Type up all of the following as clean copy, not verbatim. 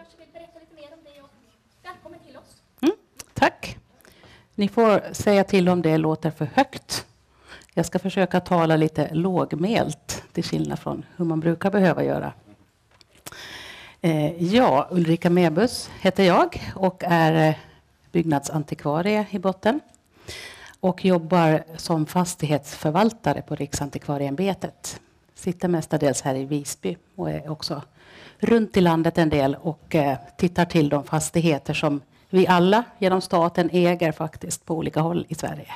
kanske vill berätta lite mer om det och välkommen till oss. Tack. Ni får säga till om det låter för högt. Jag ska försöka tala lite lågmält till skillnad från hur man brukar behöva göra. Ja, Ulrika Mebus heter jag och är byggnadsantikvarie i botten. Och jobbar som fastighetsförvaltare på Riksantikvarieämbetet. Sitter mestadels här i Visby och är också runt i landet en del och tittar till de fastigheter som vi alla genom staten äger faktiskt på olika håll i Sverige.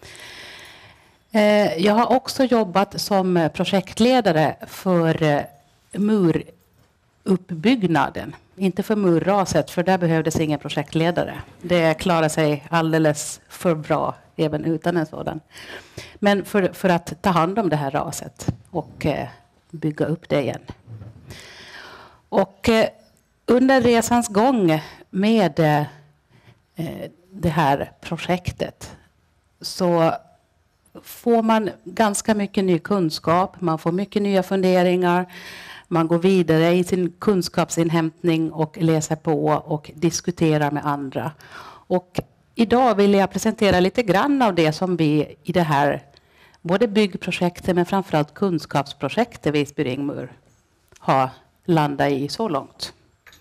Jag har också jobbat som projektledare för muruppbyggnaden. Inte för murraset, för där behövdes ingen projektledare. Det klarar sig alldeles för bra även utan en sådan. Men för att ta hand om det här raset och bygga upp det igen. Och under resans gång med det här projektet så får man ganska mycket ny kunskap. Man får mycket nya funderingar. Man går vidare i sin kunskapsinhämtning och läser på och diskuterar med andra. Och idag vill jag presentera lite grann av det som vi i det här både byggprojektet men framförallt kunskapsprojektet Visby Ringmur har landat i så långt.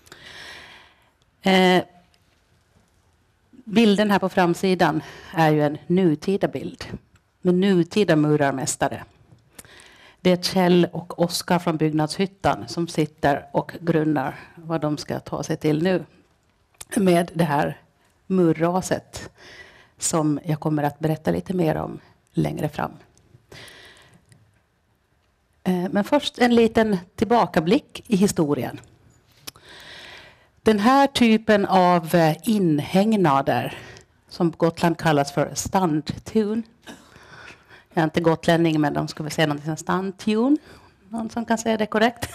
Bilden här på framsidan är ju en nutida bild med nutida murarmästare. Det är Kjell och Oskar från Byggnadshyttan som sitter och grunnar vad de ska ta sig till nu med det här murraset som jag kommer att berätta lite mer om längre fram. Men först en liten tillbakablick i historien. Den här typen av inhägnader som på Gotland kallas för standtun. Jag är inte gotlänning, men de ska väl säga något som standtun. Någon som kan säga det korrekt?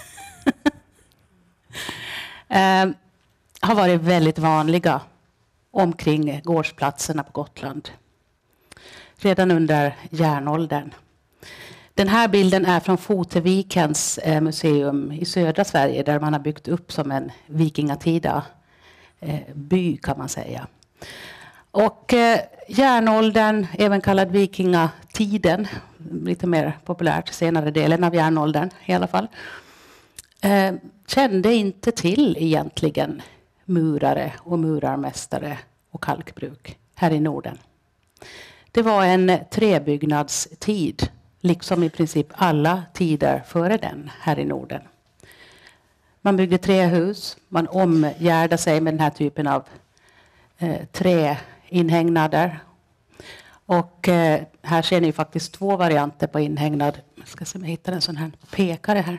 Har varit väldigt vanliga omkring gårdsplatserna på Gotland. Redan under järnåldern. Den här bilden är från Fotevikens museum i södra Sverige där man har byggt upp som en vikingatida by kan man säga. Och järnåldern, även kallad vikingatiden, lite mer populärt senare delen av järnåldern i alla fall, kände inte till egentligen murare och murarmästare och kalkbruk här i Norden. Det var en träbyggnadstid, liksom i princip alla tider före den här i Norden. Man byggde trähus, man omgärdade sig med den här typen av träinhägnader. Och här ser ni faktiskt två varianter på inhägnad. Jag ska se om jag hittar en sån här pekare här.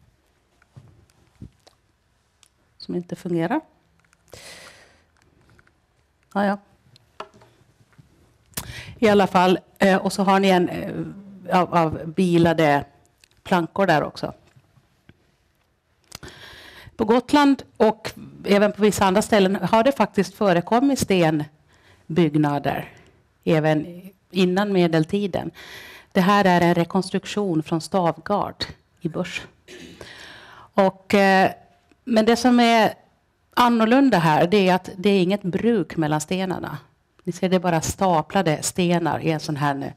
Som inte fungerar. Ja. I alla fall, och så har ni en av bilade plankor där också. På Gotland och även på vissa andra ställen har det faktiskt förekommit stenbyggnader även innan medeltiden. Det här är en rekonstruktion från Stavgard i Börs. Men det som är annorlunda här det är att det är inget bruk mellan stenarna. Ni ser det är bara staplade stenar i en sån här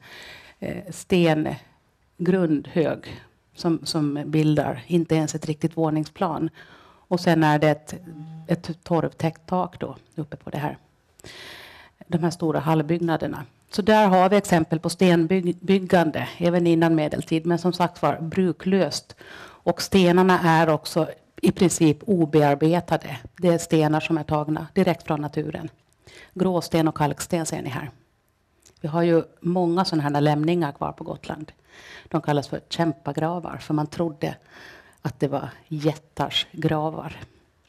stengrundhög som bildar inte ens ett riktigt våningsplan. Och sen är det ett torvtäckt tak då uppe på det här. De här stora hallbyggnaderna. Så där har vi exempel på stenbyggande även innan medeltid. Men som sagt var bruklöst. Och stenarna är också i princip obearbetade. Det är stenar som är tagna direkt från naturen. Gråsten och kalksten ser ni här. Vi har ju många sådana här lämningar kvar på Gotland. De kallas för kämpagravar. För man trodde att det var jättars gravar.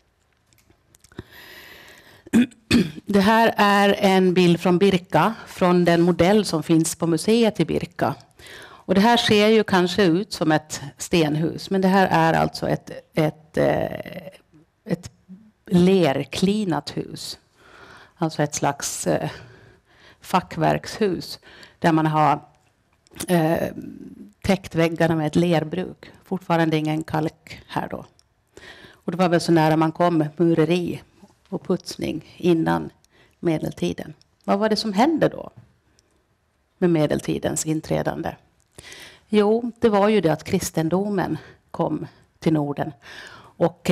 Det här är en bild från Birka. Från den modell som finns på museet i Birka. Och det här ser ju kanske ut som ett stenhus. Men det här är alltså ett lerklinat hus. Alltså ett slags fackverkshus. Där man har täckt väggarna med ett lerbruk. Fortfarande ingen kalk här då. Och det var väl så nära man kom mureri och putsning innan medeltiden. Vad var det som hände då med medeltidens inträdande? Jo, det var ju det att kristendomen kom till Norden. Och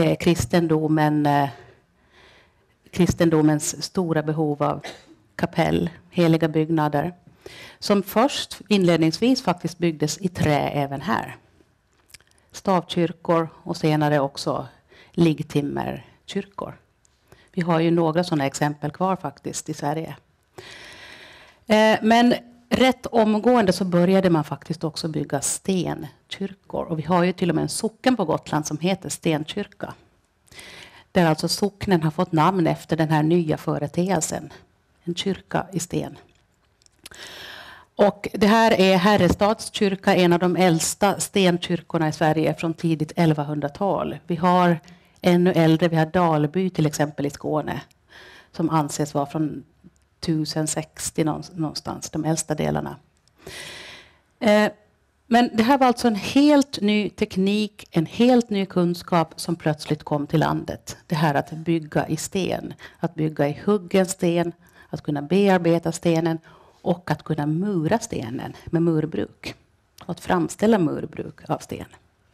kristendomens stora behov av kapell, heliga byggnader, som först inledningsvis faktiskt byggdes i trä även här. Stavkyrkor och senare också liggtimmerkyrkor. Vi har ju några sådana exempel kvar faktiskt i Sverige. Men rätt omgående så började man faktiskt också bygga stenkyrkor. Och vi har ju till och med en socken på Gotland som heter Stenkyrka. Där alltså socknen har fått namn efter den här nya företeelsen. En kyrka i sten. Och det här är Herrestads kyrka, en av de äldsta stenkyrkorna i Sverige från tidigt 1100-tal. Vi har ännu äldre, vi har Dalby till exempel i Skåne, som anses vara från 1060 någonstans, de äldsta delarna. Men det här var alltså en helt ny teknik, en helt ny kunskap som plötsligt kom till landet. Det här att bygga i sten, att bygga i huggen sten, att kunna bearbeta stenen och att kunna mura stenen med murbruk. Och att framställa murbruk av sten.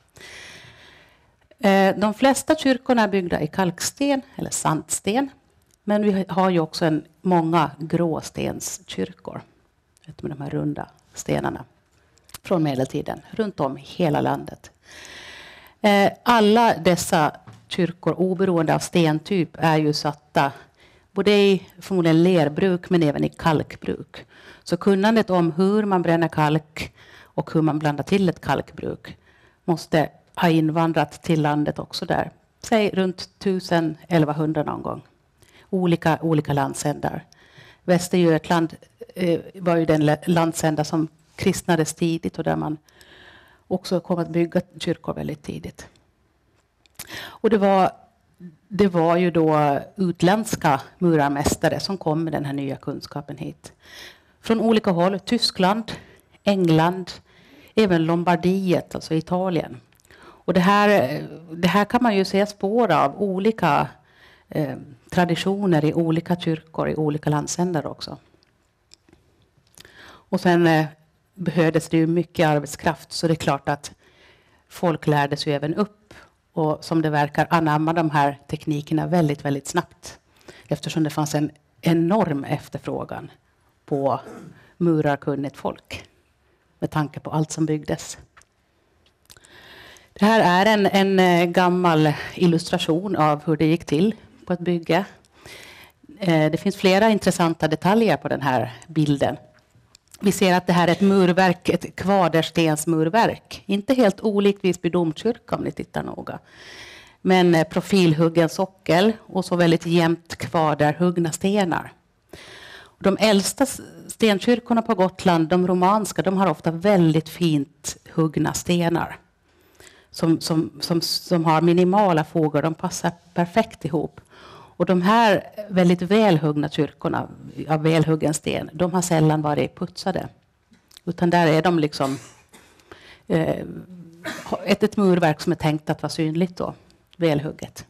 De flesta kyrkorna är byggda i kalksten eller sandsten. Men vi har ju också många gråstenskyrkor. Med de här runda stenarna. Från medeltiden. Runt om i hela landet. Alla dessa kyrkor oberoende av stentyp är ju satta både i förmodligen lerbruk men även i kalkbruk. Så kunnandet om hur man bränner kalk och hur man blandar till ett kalkbruk måste ha invandrat till landet också där. Säg runt 1000-1100 någon gång. Olika landsändar. Västergötland var ju den landsända som kristnades tidigt och där man också kom att bygga kyrkor väldigt tidigt. Och det var ju då utländska murarmästare som kom med den här nya kunskapen hit. Från olika håll, Tyskland, England, även Lombardiet, alltså Italien. Och det här kan man ju se spår av olika traditioner i olika kyrkor i olika landsändar också. Och sen behövdes det ju mycket arbetskraft, så det är klart att folk lärde sig även upp och som det verkar anamma de här teknikerna väldigt, väldigt snabbt. Eftersom det fanns en enorm efterfrågan på murarkunnigt folk med tanke på allt som byggdes. Det här är en gammal illustration av hur det gick till på ett bygge. Det finns flera intressanta detaljer på den här bilden. Vi ser att det här är ett murverk, ett kvaderstensmurverk. Inte helt olikt Visby domkyrka om ni tittar noga. Men profilhuggen sockel och så väldigt jämnt kvaderhuggna stenar. De äldsta stenkyrkorna på Gotland, de romanska, de har ofta väldigt fint huggna stenar. Som har minimala fogar, de passar perfekt ihop. Och de här väldigt välhuggna kyrkorna av välhuggen sten, de har sällan varit putsade. Utan där är de liksom ett murverk som är tänkt att vara synligt då, välhugget.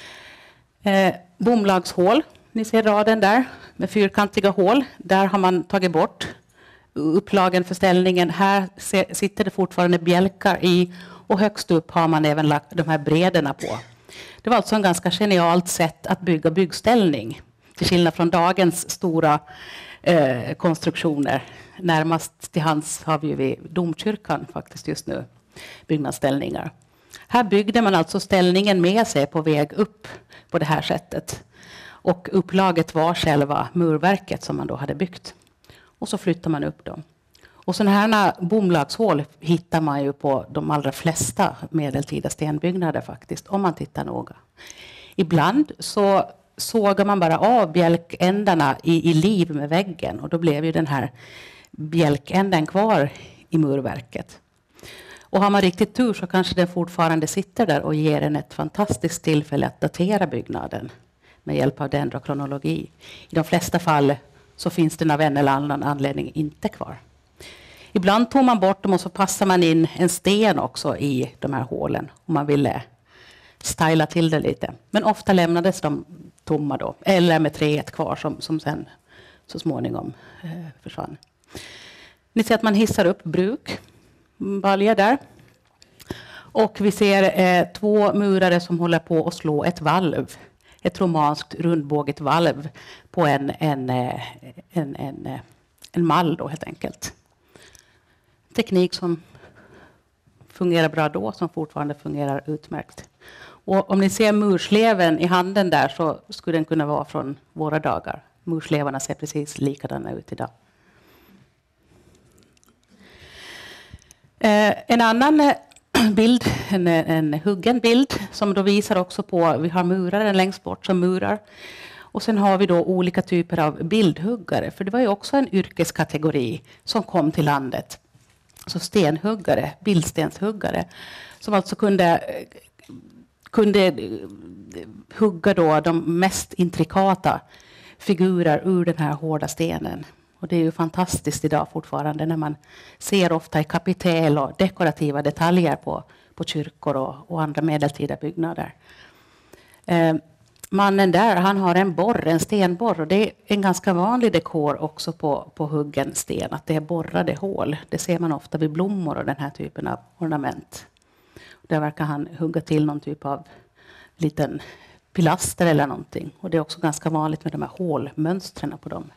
Bomlagshål, ni ser raden där med fyrkantiga hål. Där har man tagit bort upplagen för ställningen. Här sitter det fortfarande bjälkar i och högst upp har man även lagt de här bredderna på. Det var alltså en ganska genialt sätt att bygga byggställning. Till skillnad från dagens stora konstruktioner. Närmast till hands har vi vid domkyrkan faktiskt just nu byggnadsställningar. Här byggde man alltså ställningen med sig på väg upp på det här sättet. Och upplaget var själva murverket som man då hade byggt. Och så flyttar man upp dem. Och sådana här bomlagshål hittar man ju på de allra flesta medeltida stenbyggnader faktiskt, om man tittar noga. Ibland så sågar man bara av bjälkändarna i liv med väggen och då blev ju den här bjälkänden kvar i murverket. Och har man riktigt tur så kanske den fortfarande sitter där och ger en ett fantastiskt tillfälle att datera byggnaden med hjälp av dendrokronologi. I de flesta fall så finns den av en eller annan anledning inte kvar. Ibland tog man bort dem och så passar man in en sten också i de här hålen om man ville styla till det lite. Men ofta lämnades de tomma då, eller med träet kvar som sen så småningom försvann. Ni ser att man hissar upp brukbaljor där. Och vi ser 2 murare som håller på att slå ett valv. Ett romanskt rundbåget valv på en mall då helt enkelt. Teknik som fungerar bra då, som fortfarande fungerar utmärkt. Och om ni ser mursleven i handen där så skulle den kunna vara från våra dagar. Murslevarna ser precis likadana ut idag. En annan bild, en huggen bild som då visar också på, vi har muraren längst bort som murar. Och sen har vi då olika typer av bildhuggare, för det var ju också en yrkeskategori som kom till landet. Så stenhuggare, bildstenshuggare, som alltså kunde hugga då de mest intrikata figurer ur den här hårda stenen. Och det är ju fantastiskt idag fortfarande när man ser ofta i kapitel och dekorativa detaljer på kyrkor och andra medeltida byggnader. Mannen där, han har en stenborr, och det är en ganska vanlig dekor också på huggen sten, att det är borrade hål. Det ser man ofta vid blommor och den här typen av ornament. Där verkar han hugga till någon typ av liten pilaster eller någonting. Och det är också ganska vanligt med de här hålmönstren på dem.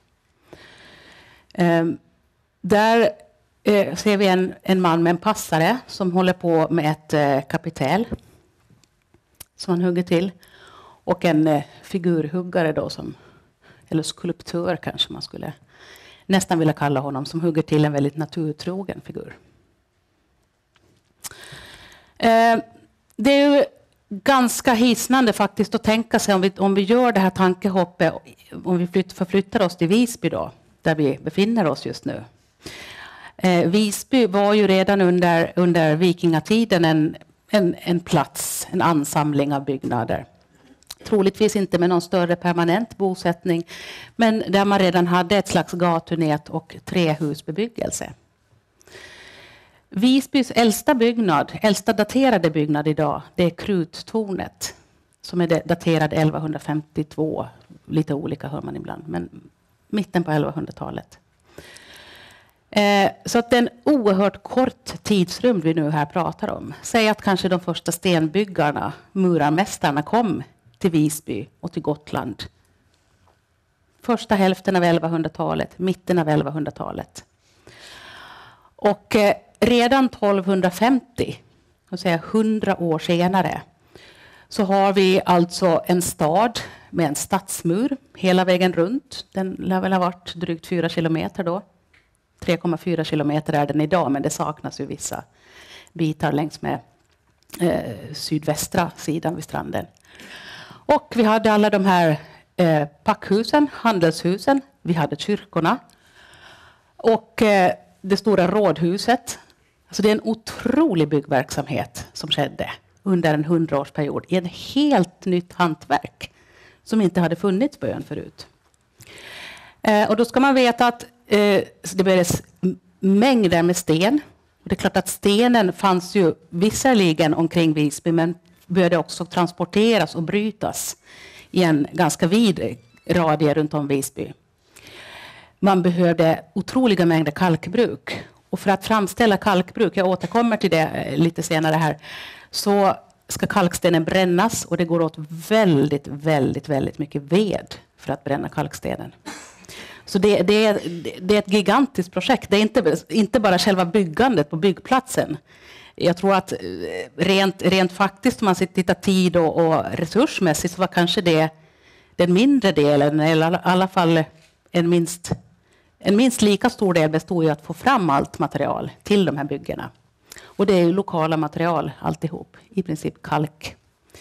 Där ser vi en man med en passare som håller på med ett kapitel som han hugger till. Och en figurhuggare då, eller skulptör kanske man skulle nästan vilja kalla honom, som hugger till en väldigt naturtrogen figur. Det är ju ganska hisnande faktiskt att tänka sig om vi gör det här tankehoppet, om vi förflyttar oss till Visby då, där vi befinner oss just nu. Visby var ju redan under vikingatiden en plats, en ansamling av byggnader. Troligtvis inte med någon större permanent bosättning, men där man redan hade ett slags gatunät och trähusbebyggelse. Visbys äldsta daterade byggnad idag, det är Kruttornet, som är daterad 1152. Lite olika hör man ibland, men mitten på 1100-talet. Så att det är en oerhört kort tidsrum vi nu här pratar om. Säg att kanske de första stenbyggarna, murarmästarna, kom till Visby och till Gotland. Första hälften av 1100-talet, mitten av 1100-talet. Och redan 1250, och säga 100 år senare, så har vi alltså en stad med en stadsmur hela vägen runt. Den lär väl ha varit drygt 4 kilometer då. 3,4 kilometer är den idag, men det saknas ju vissa bitar längs med sydvästra sidan vid stranden. Och vi hade alla de här packhusen, handelshusen. Vi hade kyrkorna. Och det stora rådhuset. Alltså det är en otrolig byggverksamhet som skedde under en 100-årsperiod i ett helt nytt hantverk som inte hade funnits på ön förut. Och då ska man veta att det behövdes mängder med sten. Och det är klart att stenen fanns ju visserligen omkring Visby, men behövde också transporteras och brytas i en ganska vid radie runt om Visby. Man behövde otroliga mängder kalkbruk. Och för att framställa kalkbruk, jag återkommer till det lite senare här, så ska kalkstenen brännas, och det går åt väldigt, väldigt, väldigt mycket ved för att bränna kalkstenen. Så det är ett gigantiskt projekt. Det är inte bara själva byggandet på byggplatsen. Jag tror att rent faktiskt, om man tittar tid och resursmässigt, så var kanske det den mindre delen, eller i alla fall en minst lika stor del bestod i att få fram allt material till de här byggena. Och det är ju lokala material alltihop, i princip kalk.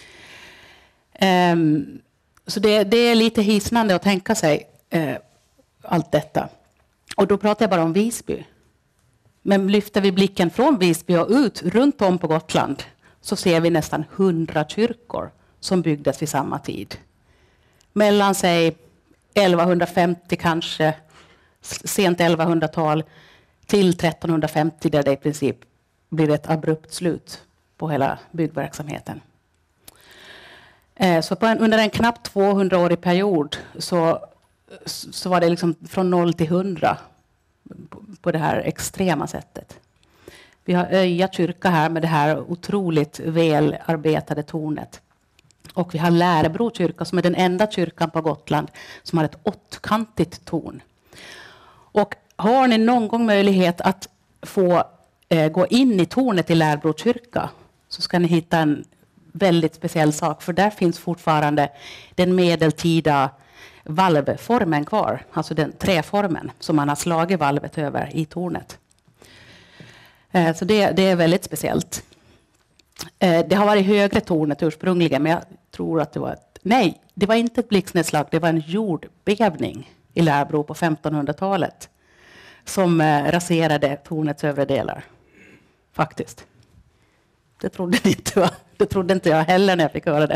Så det är lite hisnande att tänka sig allt detta. Och då pratar jag bara om Visby. Men lyfter vi blicken från Visby och ut runt om på Gotland, så ser vi nästan 100 kyrkor som byggdes vid samma tid. Mellan sig 1150 kanske, sent 1100-tal, till 1350, där det i princip blir ett abrupt slut på hela byggverksamheten. Så under en knappt 200-årig period så var det liksom från 0 till 100 på det här extrema sättet. Vi har Öja kyrka här med det här otroligt välarbetade tornet. Och vi har Lärebro kyrka som är den enda kyrkan på Gotland som har ett 8-kantigt torn. Och har ni någon gång möjlighet att få gå in i tornet i Lärebro kyrka så ska ni hitta en väldigt speciell sak. För där finns fortfarande den medeltida valvformen kvar. Alltså den träformen som man har slagit valvet över i tornet. Så det är väldigt speciellt. Det har varit högre tornet ursprungligen, men jag tror att det var det var inte ett blixtnedslag, det var en jordbävning i Lärebro på 1500-talet som raserade tornets övre delar. Faktiskt. Det trodde inte jag heller när jag fick höra det.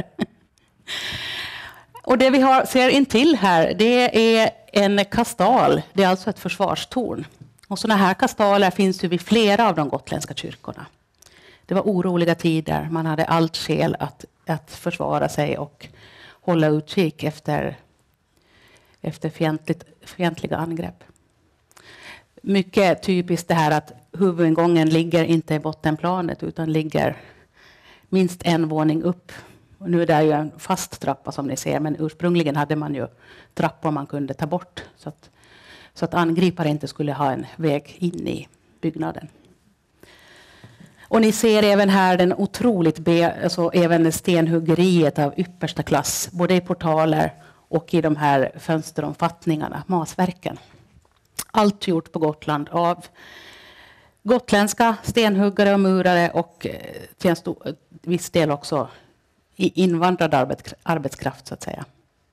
Och det vi ser intill här, det är en kastal. Det är alltså ett försvarstorn. Och sådana här kastaler finns ju vid flera av de gotländska kyrkorna. Det var oroliga tider. Man hade allt skäl att försvara sig och hålla utkik efter fientliga angrepp. Mycket typiskt det här att huvudingången ligger inte i bottenplanet utan ligger minst en våning upp. Och nu är det ju en fast trappa som ni ser, men ursprungligen hade man ju trappor man kunde ta bort så att angripare inte skulle ha en väg in i byggnaden. Och ni ser även här den otroligt även stenhuggeriet av yppersta klass, både i portaler och i de här fönsteromfattningarna, masverken. Allt gjort på Gotland av gotländska stenhuggare och murare och till en viss del också invandrad arbetskraft så att säga.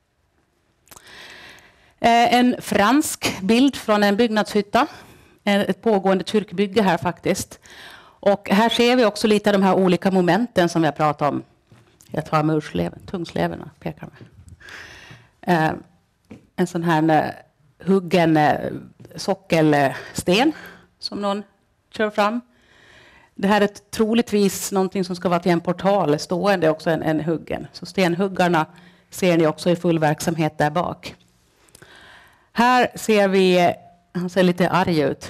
En fransk bild från en byggnadshytta, ett pågående kyrkbygge här faktiskt. Och här ser vi också lite av de här olika momenten som vi har pratat om. Jag tar mursleven, tungsleverna pekar med. En sån här huggen sockelsten som någon kör fram. Det här är troligtvis någonting som ska vara till en portal, stående också en huggen. Så stenhuggarna ser ni också i full verksamhet där bak. Här ser vi, han ser lite arg ut,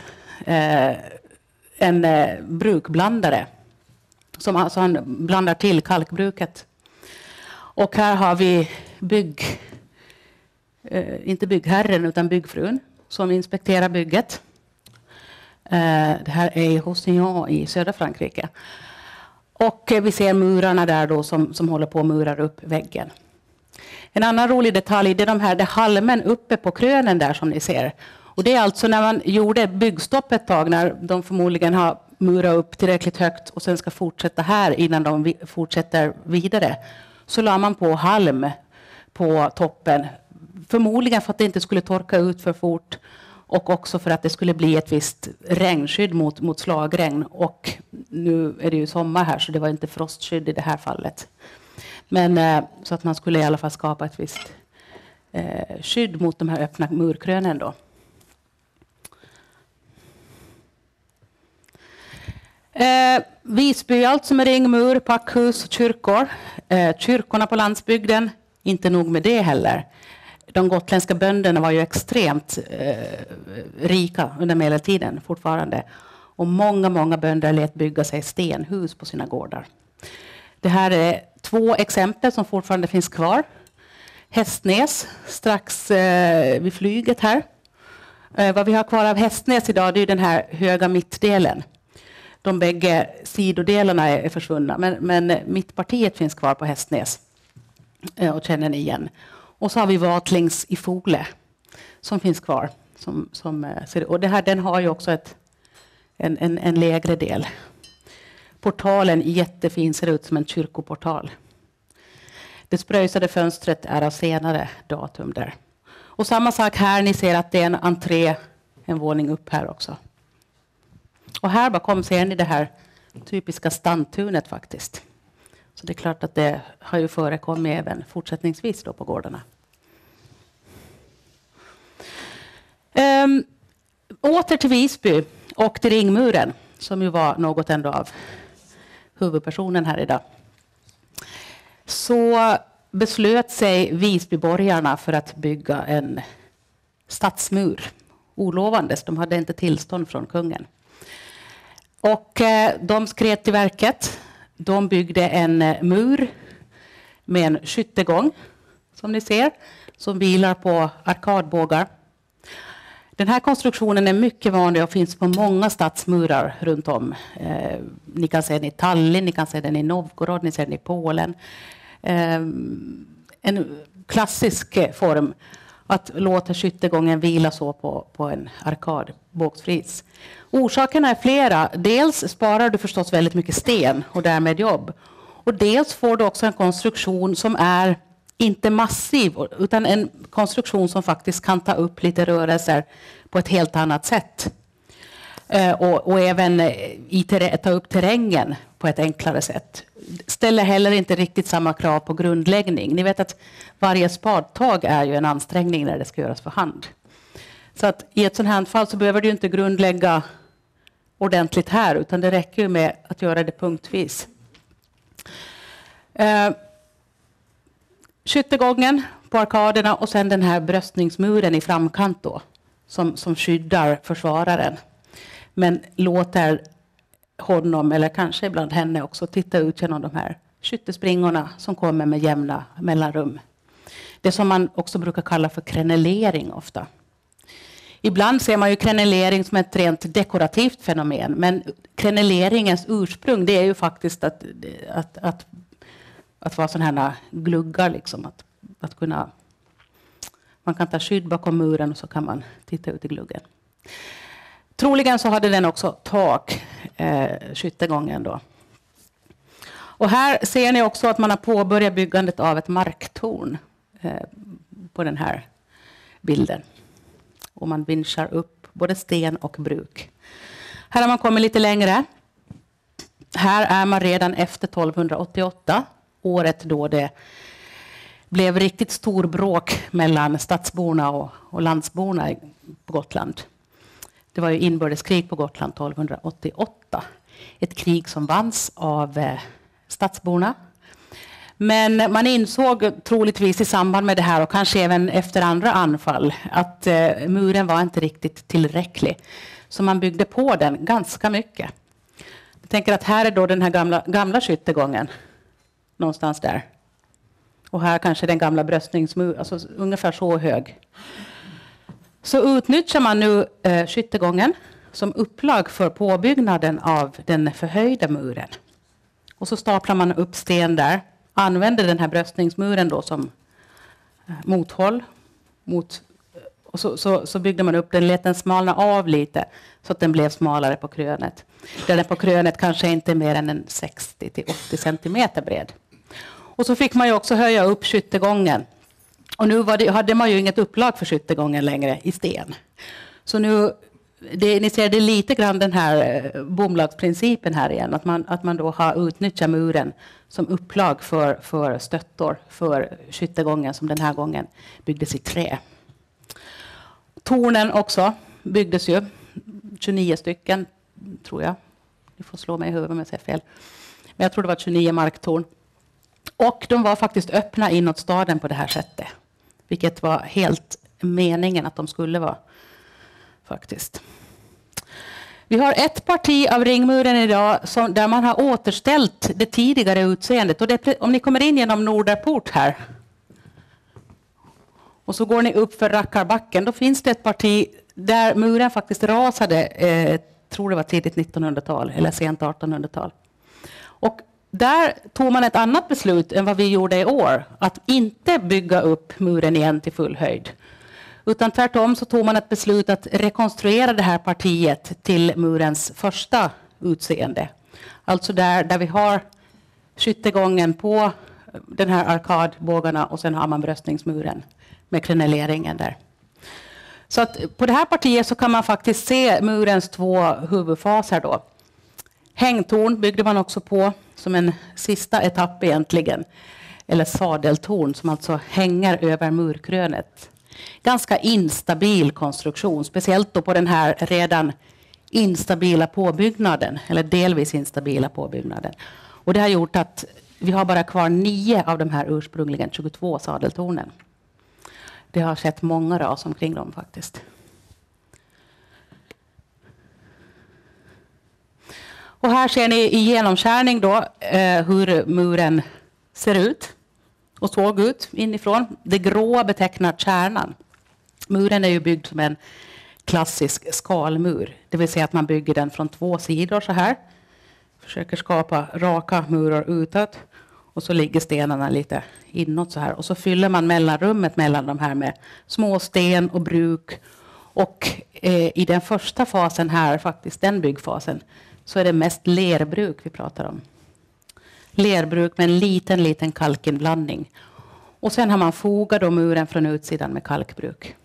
en brukblandare som alltså han blandar till kalkbruket. Och här har vi inte byggherren utan byggfrun som inspekterar bygget. Det här är i Roussillon i södra Frankrike. Och vi ser murarna där då som håller på att murar upp väggen. En annan rolig detalj är det halmen uppe på krönen där som ni ser. Och det är alltså när man gjorde byggstopp ett tag när de förmodligen har murat upp tillräckligt högt och sen ska fortsätta här innan de fortsätter vidare. Så la man på halm på toppen. Förmodligen för att det inte skulle torka ut för fort. Och också för att det skulle bli ett visst regnskydd mot slagregn. Och nu är det ju sommar här så det var inte frostskydd i det här fallet. Men så att man skulle i alla fall skapa ett visst skydd mot de här öppna murkrönen då. Visby, allt som är ringmur, packhus och kyrkor. Kyrkorna på landsbygden, inte nog med det heller. De gotländska bönderna var ju extremt rika under medeltiden fortfarande. Och många bönder lät bygga sig stenhus på sina gårdar. Det här är 2 exempel som fortfarande finns kvar. Hästnäs, strax vid flyget här. Vad vi har kvar av Hästnäs idag det är den här höga mittdelen. De bägge sidodelarna är försvunna. Men mittpartiet finns kvar på Hästnäs. Och känner ni igen. Och så har vi Vatlings i Fole som finns kvar. Och den har ju också en lägre del. Portalen jättefin, ser ut som en kyrkoportal. Det spröjsade fönstret är av senare datum där. Och samma sak här, ni ser att det är en entré, en våning upp här också. Och här bakom ser ni det här typiska standtunet faktiskt. Så det är klart att det har ju förekommit även fortsättningsvis då på gårdarna. Åter till Visby och till ringmuren som ju var något ändå av huvudpersonen här idag. Så beslöt sig Visbyborgarna för att bygga en stadsmur. Olovandes, de hade inte tillstånd från kungen. Och de skred till verket. De byggde en mur med en skyttegång, som ni ser, som vilar på arkadbågar. Den här konstruktionen är mycket vanlig och finns på många stadsmurar runt om. Ni kan se den i Tallinn, ni kan se den i Novgorod, ni ser den i Polen. En klassisk form att låta skyttegången vila så på en arkadbågsfris. Orsakerna är flera. Dels sparar du förstås väldigt mycket sten och därmed jobb. Och dels får du också en konstruktion som är inte massiv, utan en konstruktion som faktiskt kan ta upp lite rörelser på ett helt annat sätt. Och även ta upp terrängen på ett enklare sätt. Ställer heller inte riktigt samma krav på grundläggning. Ni vet att varje spadtag är ju en ansträngning när det ska göras för hand. Så att i ett sådant här fall så behöver du inte grundlägga ordentligt här, utan det räcker ju med att göra det punktvis. Skyttegången på arkaderna och sen den här bröstningsmuren i framkant då, som skyddar försvararen. Men låter honom, eller kanske ibland henne också, titta ut genom de här skyttespringorna som kommer med jämna mellanrum. Det som man också brukar kalla för krenelering ofta. Ibland ser man ju krenelering som ett rent dekorativt fenomen, men kreneleringens ursprung, det är ju faktiskt att vara sådana här gluggar, liksom, att kunna, man kan ta skydd bakom muren och så kan man titta ut i gluggen. Troligen så hade den också tak, skyttegången då. Och här ser ni också att man har påbörjat byggandet av ett marktorn på den här bilden. Och man vinschar upp både sten och bruk. Här har man kommit lite längre. Här är man redan efter 1288, året då det blev riktigt stor bråk mellan stadsborna och landsborna på Gotland. Det var ju inbördeskrig på Gotland 1288. Ett krig som vanns av stadsborna. Men man insåg troligtvis i samband med det här och kanske även efter andra anfall att muren var inte riktigt tillräcklig. Så man byggde på den ganska mycket. Jag tänker att här är då den här gamla skyttegången. Någonstans där. Och här kanske den gamla bröstningsmuren, alltså ungefär så hög. Så utnyttjar man nu skyttegången som upplag för påbyggnaden av den förhöjda muren. Och så staplar man upp sten där. Använder den här bröstningsmuren då som mothåll. Och så byggde man upp den, lät den smalna av lite så att den blev smalare på krönet. Den på krönet kanske inte är mer än en 60-80 centimeter bred. Och så fick man ju också höja upp skyttegången. Och nu hade man ju inget upplag för skyttegången längre i sten. Så nu, ni ser det är lite grann den här bomlagsprincipen här igen. Att man då har utnyttjat muren som upplag för stöttor för skyttegången som den här gången byggdes i trä. Tornen också byggdes ju. 29 stycken tror jag. Ni får slå mig i huvudet om jag säger fel. Men jag tror det var 29 marktorn. Och de var faktiskt öppna inåt staden på det här sättet. Vilket var helt meningen att de skulle vara. Faktiskt. Vi har ett parti av ringmuren idag där man har återställt det tidigare utseendet. Och om ni kommer in genom Norderport här. Och så går ni upp för Rackarbacken. Då finns det ett parti där muren faktiskt rasade. Tror det var tidigt 1900-tal eller sent 1800-tal. Och där tog man ett annat beslut än vad vi gjorde i år. Att inte bygga upp muren igen till full höjd. Utan tvärtom så tog man ett beslut att rekonstruera det här partiet till murens första utseende. Alltså där vi har skyttegången på den här arkadbågarna och sen har man bröstningsmuren med kreneleringen där. Så att på det här partiet så kan man faktiskt se murens två huvudfaser då. Hängtorn byggde man också på som en sista etapp egentligen. Eller sadeltorn som alltså hänger över murkrönet. Ganska instabil konstruktion. Speciellt då på den här redan instabila påbyggnaden. Eller delvis instabila påbyggnaden. Och det har gjort att vi har bara kvar 9 av de här ursprungligen 22 sadeltornen. Det har sett många ras omkring dem faktiskt. Och här ser ni i genomskärning då hur muren ser ut och såg ut inifrån. Det gråa betecknar kärnan. Muren är ju byggd som en klassisk skalmur. Det vill säga att man bygger den från 2 sidor så här. Försöker skapa raka murar utåt. Och så ligger stenarna lite inåt så här. Och så fyller man mellanrummet mellan de här med små sten och bruk. Och i den första fasen här, faktiskt den byggfasen, så är det mest lerbruk vi pratar om. Lerbruk med en liten kalkinblandning. Och sen har man fogat då muren från utsidan med kalkbruk.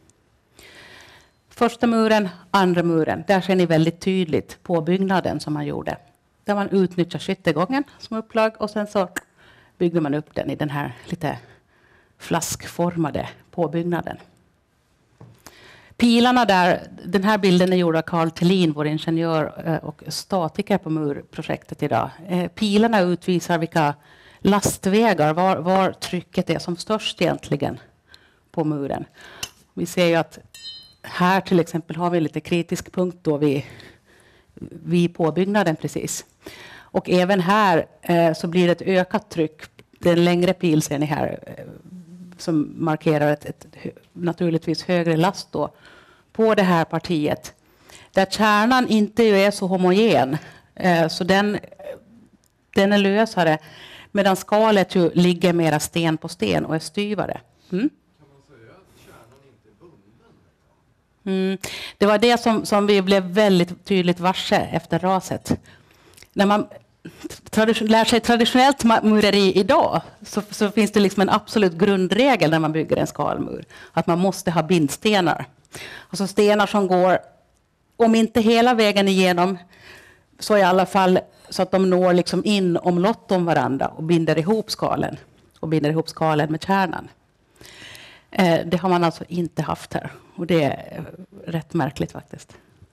Första muren, andra muren. Där ser ni väldigt tydligt påbyggnaden som man gjorde. Där man utnyttjar skyttegången som upplag och sen så bygger man upp den i den här lite flaskformade påbyggnaden. Pilarna där, den här bilden är gjord av Carl Thelin, vår ingenjör och statiker på murprojektet idag. Pilarna utvisar vilka lastvägar, var trycket är som störst egentligen på muren. Vi ser ju att här till exempel har vi lite kritisk punkt då vid påbyggnaden precis. Och även här så blir det ett ökat tryck. Den längre pil ser ni här som markerar ett naturligtvis högre last då på det här partiet. Där kärnan inte är så homogen så den är lösare medan skalet ju ligger mera sten på sten och är styvare. Mm? Kan man säga att kärnan inte är bunden? Det var det som vi blev väldigt tydligt varse efter raset. När man lär sig traditionellt mureri idag så finns det liksom en absolut grundregel när man bygger en skalmur. Att man måste ha bindstenar. Alltså stenar som går, om inte hela vägen igenom, så i alla fall så att de når liksom in omlott om varandra och binder ihop skalen. Och binder ihop skalen med kärnan. Det har man alltså inte haft här. Och det är rätt märkligt faktiskt.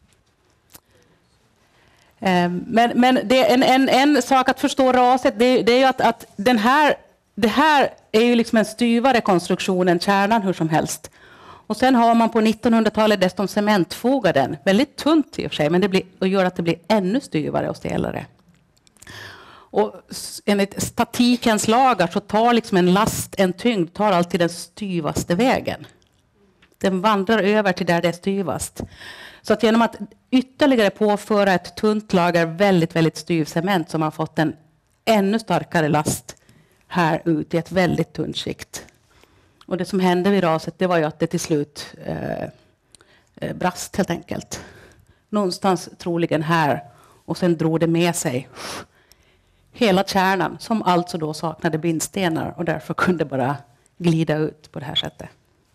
Men det är en sak att förstå raset. Det är ju att det här är ju liksom en styvare konstruktion än kärnan hur som helst. Och sen har man på 1900-talet dessutom cementfogat den. Väldigt tunt i och för sig, men det gör att det blir ännu styvare och stelare. Och enligt statikens lagar så tar liksom en tyngd tar alltid den styvaste vägen. Den vandrar över till där det är styvast. Så att genom att ytterligare påföra ett tunt lager väldigt styv cement så har man fått en ännu starkare last här ut i ett väldigt tunt skikt. Och det som hände vid raset det var ju att det till slut brast helt enkelt. Någonstans troligen här och sen drog det med sig hela kärnan som alltså då saknade bindstenar och därför kunde bara glida ut på det här sättet.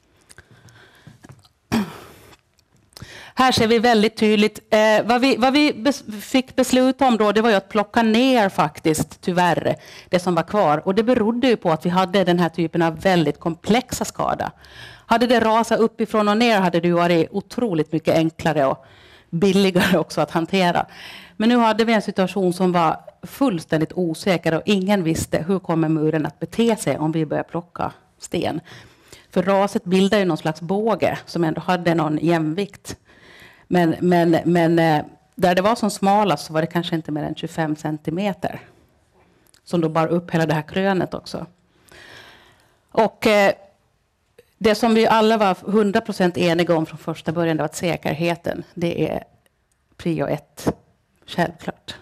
Här ser vi väldigt tydligt, vad vi fick besluta om då, det var ju att plocka ner faktiskt tyvärr det som var kvar. Och det berodde ju på att vi hade den här typen av väldigt komplexa skada. Hade det rasat uppifrån och ner hade det varit otroligt mycket enklare och billigare också att hantera. Men nu hade vi en situation som var fullständigt osäker och ingen visste hur kommer muren att bete sig om vi börjar plocka sten. För raset bildar ju någon slags båge som ändå hade någon jämvikt. Men där det var som smalast så var det kanske inte mer än 25 centimeter. Som då bar upp hela det här krönet också. Och det som vi alla var 100% eniga om från första början det var att säkerheten. Det är prio 1. Självklart.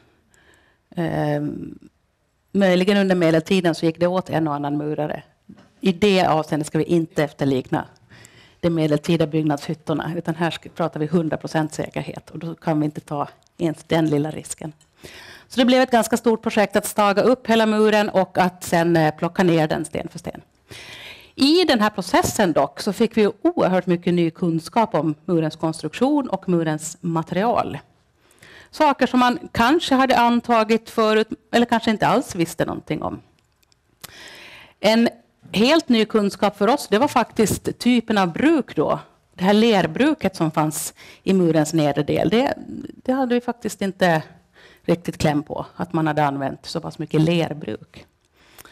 Möjligen under medeltiden så gick det åt en och annan murare. I det avseendet ska vi inte efterlikna de medeltida byggnadshyttorna. Utan här pratar vi 100% säkerhet. Och då kan vi inte ta ens den lilla risken. Så det blev ett ganska stort projekt att staga upp hela muren och att sen plocka ner den sten för sten. I den här processen dock så fick vi oerhört mycket ny kunskap om murens konstruktion och murens material. Saker som man kanske hade antagit förut eller kanske inte alls visste någonting om. En helt ny kunskap för oss det var faktiskt typen av bruk då. Det här lerbruket som fanns i murens nedre del. Det hade vi faktiskt inte riktigt kläm på. Att man hade använt så pass mycket lerbruk.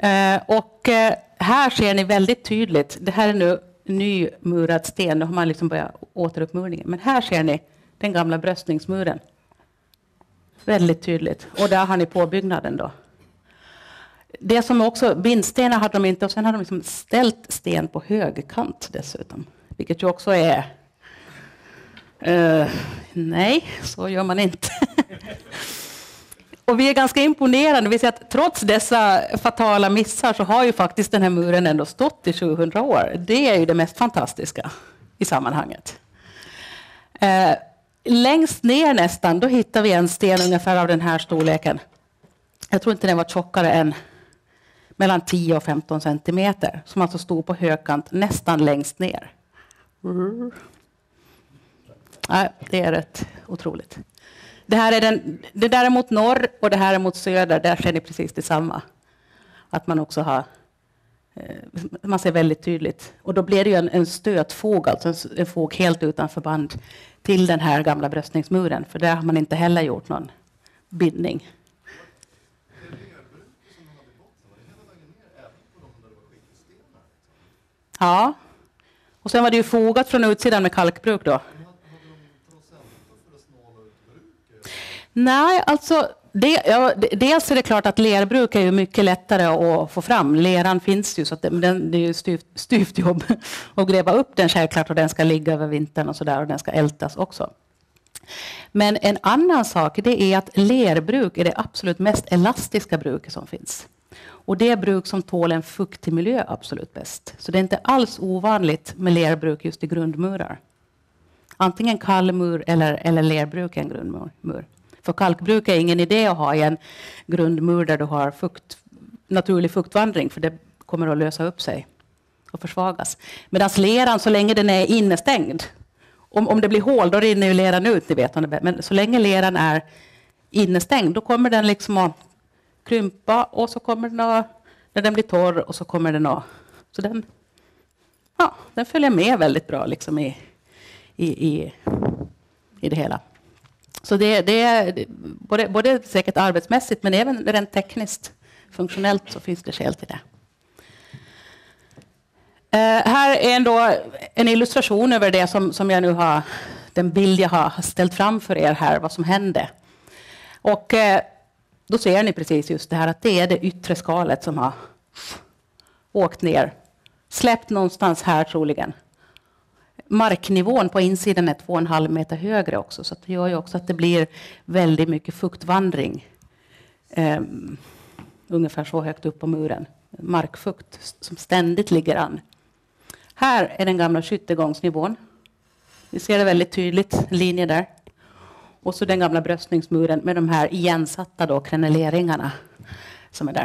Här ser ni väldigt tydligt, det här är nu nymurad sten, nu har man liksom börjat återuppmurningen. Men här ser ni den gamla bröstningsmuren. Väldigt tydligt. Och där har ni påbyggnaden då. Det som också, bindstenar hade de inte, och sen hade de liksom ställt sten på högkant dessutom. Vilket ju också är, nej, så gör man inte. Och vi är ganska imponerade. Vi ser att trots dessa fatala missar så har ju faktiskt den här muren ändå stått i 700 år. Det är ju det mest fantastiska i sammanhanget. Längst ner nästan, då hittar vi en sten ungefär av den här storleken. Jag tror inte den var tjockare än mellan 10 och 15 centimeter. Som alltså stod på högkant nästan längst ner. Det är rätt otroligt. Det där är mot norr och det här är mot söder. Där ser ni precis detsamma. Att man också har, man ser väldigt tydligt. Och då blir det ju en stötfog, alltså en fog helt utan förband till den här gamla bröstningsmuren. För där har man inte heller gjort någon bindning. Ja. Och sen var det ju fogat från utsidan med kalkbruk då. Nej, alltså dels är det klart att lerbruk är ju mycket lättare att få fram. Leran finns ju, så att det är ju styvt jobb att gräva upp den självklart, och den ska ligga över vintern och sådär, och den ska ältas också. Men en annan sak, det är att lerbruk är det absolut mest elastiska bruket som finns. Och det är bruk som tål en fuktig miljö absolut bäst. Så det är inte alls ovanligt med lerbruk just i grundmurar. Antingen kallmur eller lerbruk är en grundmur. För kalkbruk är ingen idé att ha i en grundmur där du har naturlig fuktvandring, för det kommer att lösa upp sig och försvagas. Medan leran, så länge den är innestängd, om det blir hål då rinner ju leran ut, ni vet. Men så länge leran är innestängd, då kommer den liksom att krympa, och så kommer den att, när den blir torr, och så kommer den att, så den följer med väldigt bra liksom i det hela. Så det är både säkert arbetsmässigt, men även rent tekniskt, funktionellt, så finns det skäl till det. Här är ändå en illustration över det som jag nu har, den bild jag har ställt fram för er här, vad som hände. Och då ser ni precis just det här, att det är det yttre skalet som har åkt ner, släppt någonstans här troligen. Marknivån på insidan är 2,5 meter högre också, så det gör ju också att det blir väldigt mycket fuktvandring. Ungefär så högt upp på muren. Markfukt som ständigt ligger an. Här är den gamla skyttegångsnivån. Vi ser det väldigt tydligt, linje där. Och så den gamla bröstningsmuren med de här igensatta då kreneleringarna som är där.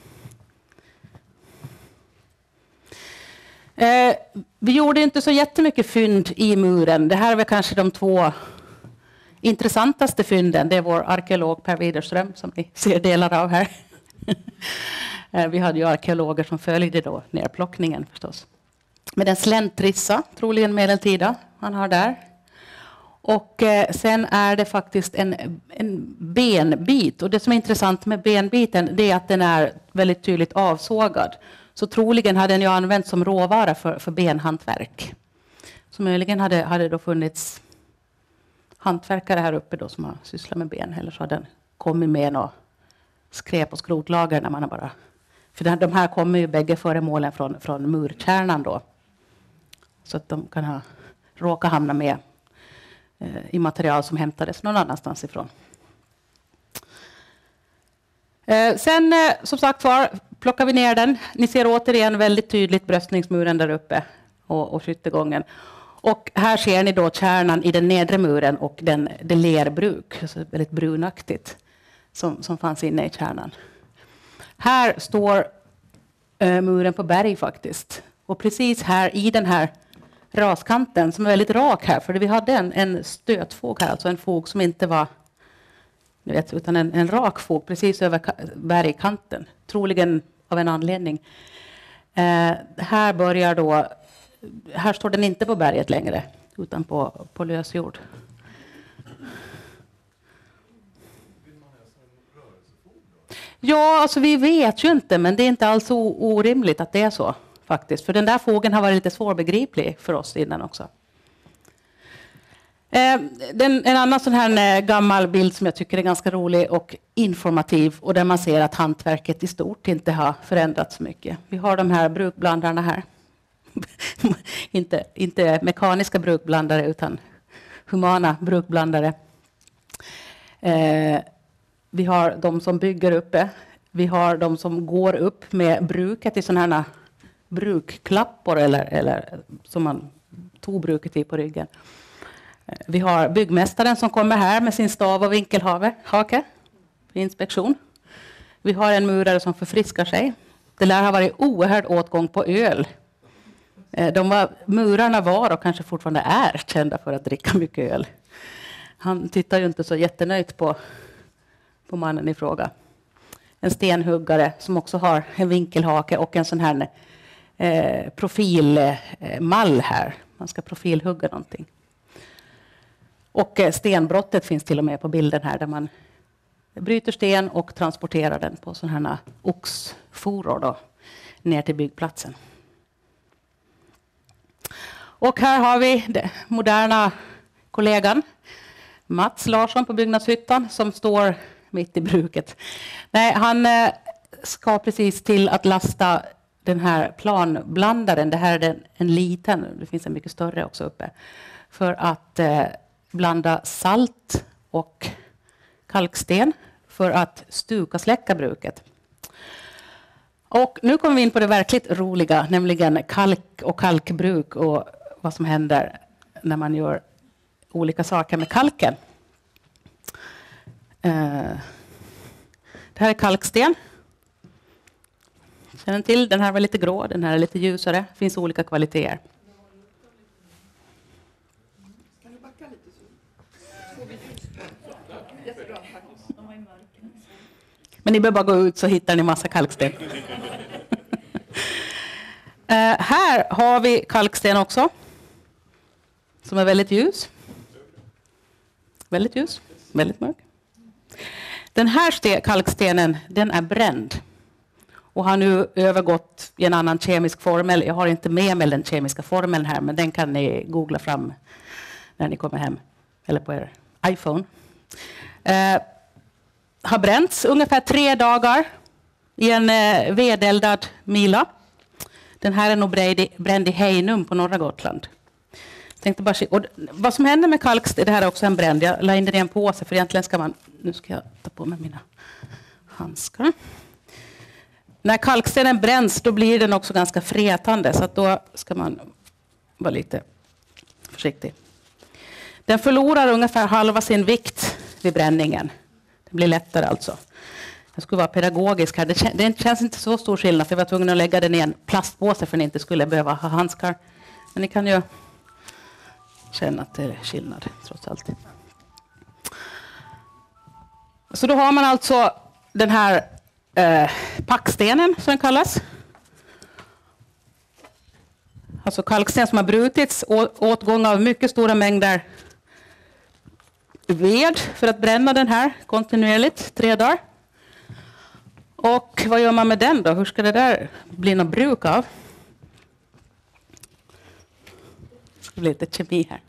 Vi gjorde inte så jättemycket fynd i muren. Det här är väl kanske de 2 intressantaste fynden. Det är vår arkeolog Per Widerström som ni ser delar av här. Vi hade ju arkeologer som följde då nerplockningen förstås. Med en släntrissa, troligen medeltida, han har där. Och sen är det faktiskt en benbit. Och det som är intressant med benbiten, det är att den är väldigt tydligt avsågad. Så troligen hade den ju använts som råvara för benhantverk. Så möjligen hade då funnits hantverkare här uppe då som har sysslat med ben. Eller så hade den kommit med något skräp och skrotlager när man har bara... För de här kommer ju bägge föremålen från murkärnan då. Så att de kan råka hamna med i material som hämtades någon annanstans ifrån. Sen som sagt var plockar vi ner den. Ni ser återigen väldigt tydligt bröstningsmuren där uppe och skyttegången. Och här ser ni då kärnan i den nedre muren och det lerbruk, alltså väldigt brunaktigt, som fanns inne i kärnan. Här står muren på berg faktiskt. Och precis här i den här raskanten som är väldigt rak här, för vi hade en stötfog här, alltså en fog som inte var, ni vet, utan en rak fog precis över bergkanten, troligen av en anledning. Här börjar då, här står den inte på berget längre, utan på lös jord. Ja, alltså vi vet ju inte, men det är inte alls orimligt att det är så faktiskt. För den där fågeln har varit lite svårbegriplig för oss innan också. En annan sån här gammal bild som jag tycker är ganska rolig och informativ och där man ser att hantverket i stort inte har förändrats mycket. Vi har de här brukblandarna här. inte mekaniska brukblandare utan humana brukblandare. Vi har de som bygger uppe. Vi har de som går upp med bruket i sådana här brukklappor eller som man tog bruket i på ryggen. Vi har byggmästaren som kommer här med sin stav och vinkelhake för inspektion. Vi har en murare som förfriskar sig. Det lär ha varit oerhörd åtgång på öl. Murarna var och kanske fortfarande är kända för att dricka mycket öl. Han tittar ju inte så jättenöjt på mannen i fråga. En stenhuggare som också har en vinkelhake och en sån här profilmall här. Man ska profilhugga någonting. Och stenbrottet finns till och med på bilden här där man bryter sten och transporterar den på sådana här oxforor då, ner till byggplatsen. Och här har vi den moderna kollegan Mats Larsson på Byggnadshyttan som står mitt i bruket. Nej, han ska precis till att lasta den här planblandaren. Det här är en liten, det finns en mycket större också uppe. För att blanda salt och kalksten för att släcka bruket. Och nu kommer vi in på det verkligt roliga, nämligen kalk och kalkbruk och vad som händer när man gör olika saker med kalken. Det här är kalksten. Känner ni till? Den här var lite grå, den här är lite ljusare. Det finns olika kvaliteter. Men ni behöver bara gå ut så hittar ni massa kalksten. Här har vi kalksten också. Som är väldigt ljus. Väldigt ljus. Väldigt mörk. Den här kalkstenen, den är bränd. Och har nu övergått i en annan kemisk formel. Jag har inte med mig den kemiska formeln här. Men den kan ni googla fram när ni kommer hem. Eller på er iPhone. Har bränts ungefär 3 dagar i en vedeldad mila. Den här är nog bränd i Hejnum på norra Gotland. Tänkte bara se. Och vad som händer med kalksten, det här är också en bränd. Jag la in den i en påse för egentligen ska man... Nu ska jag ta på mig mina handskar. När kalkstenen bränns då blir den också ganska frätande så att då ska man vara lite försiktig. Den förlorar ungefär halva sin vikt vid bränningen. Det blir lättare alltså. Jag skulle vara pedagogisk här. Det känns inte så stor skillnad för jag var tvungen att lägga den i en plastpåse för att ni inte skulle behöva ha handskar. Men ni kan ju känna att det är skillnad trots allt. Så då har man alltså den här packstenen som den kallas. Alltså kalksten som har brutits, åtgång av mycket stora mängder ved för att bränna den här kontinuerligt 3 dagar. Och vad gör man med den då? Hur ska det där bli något bruk av? Det ska bli lite kemi här.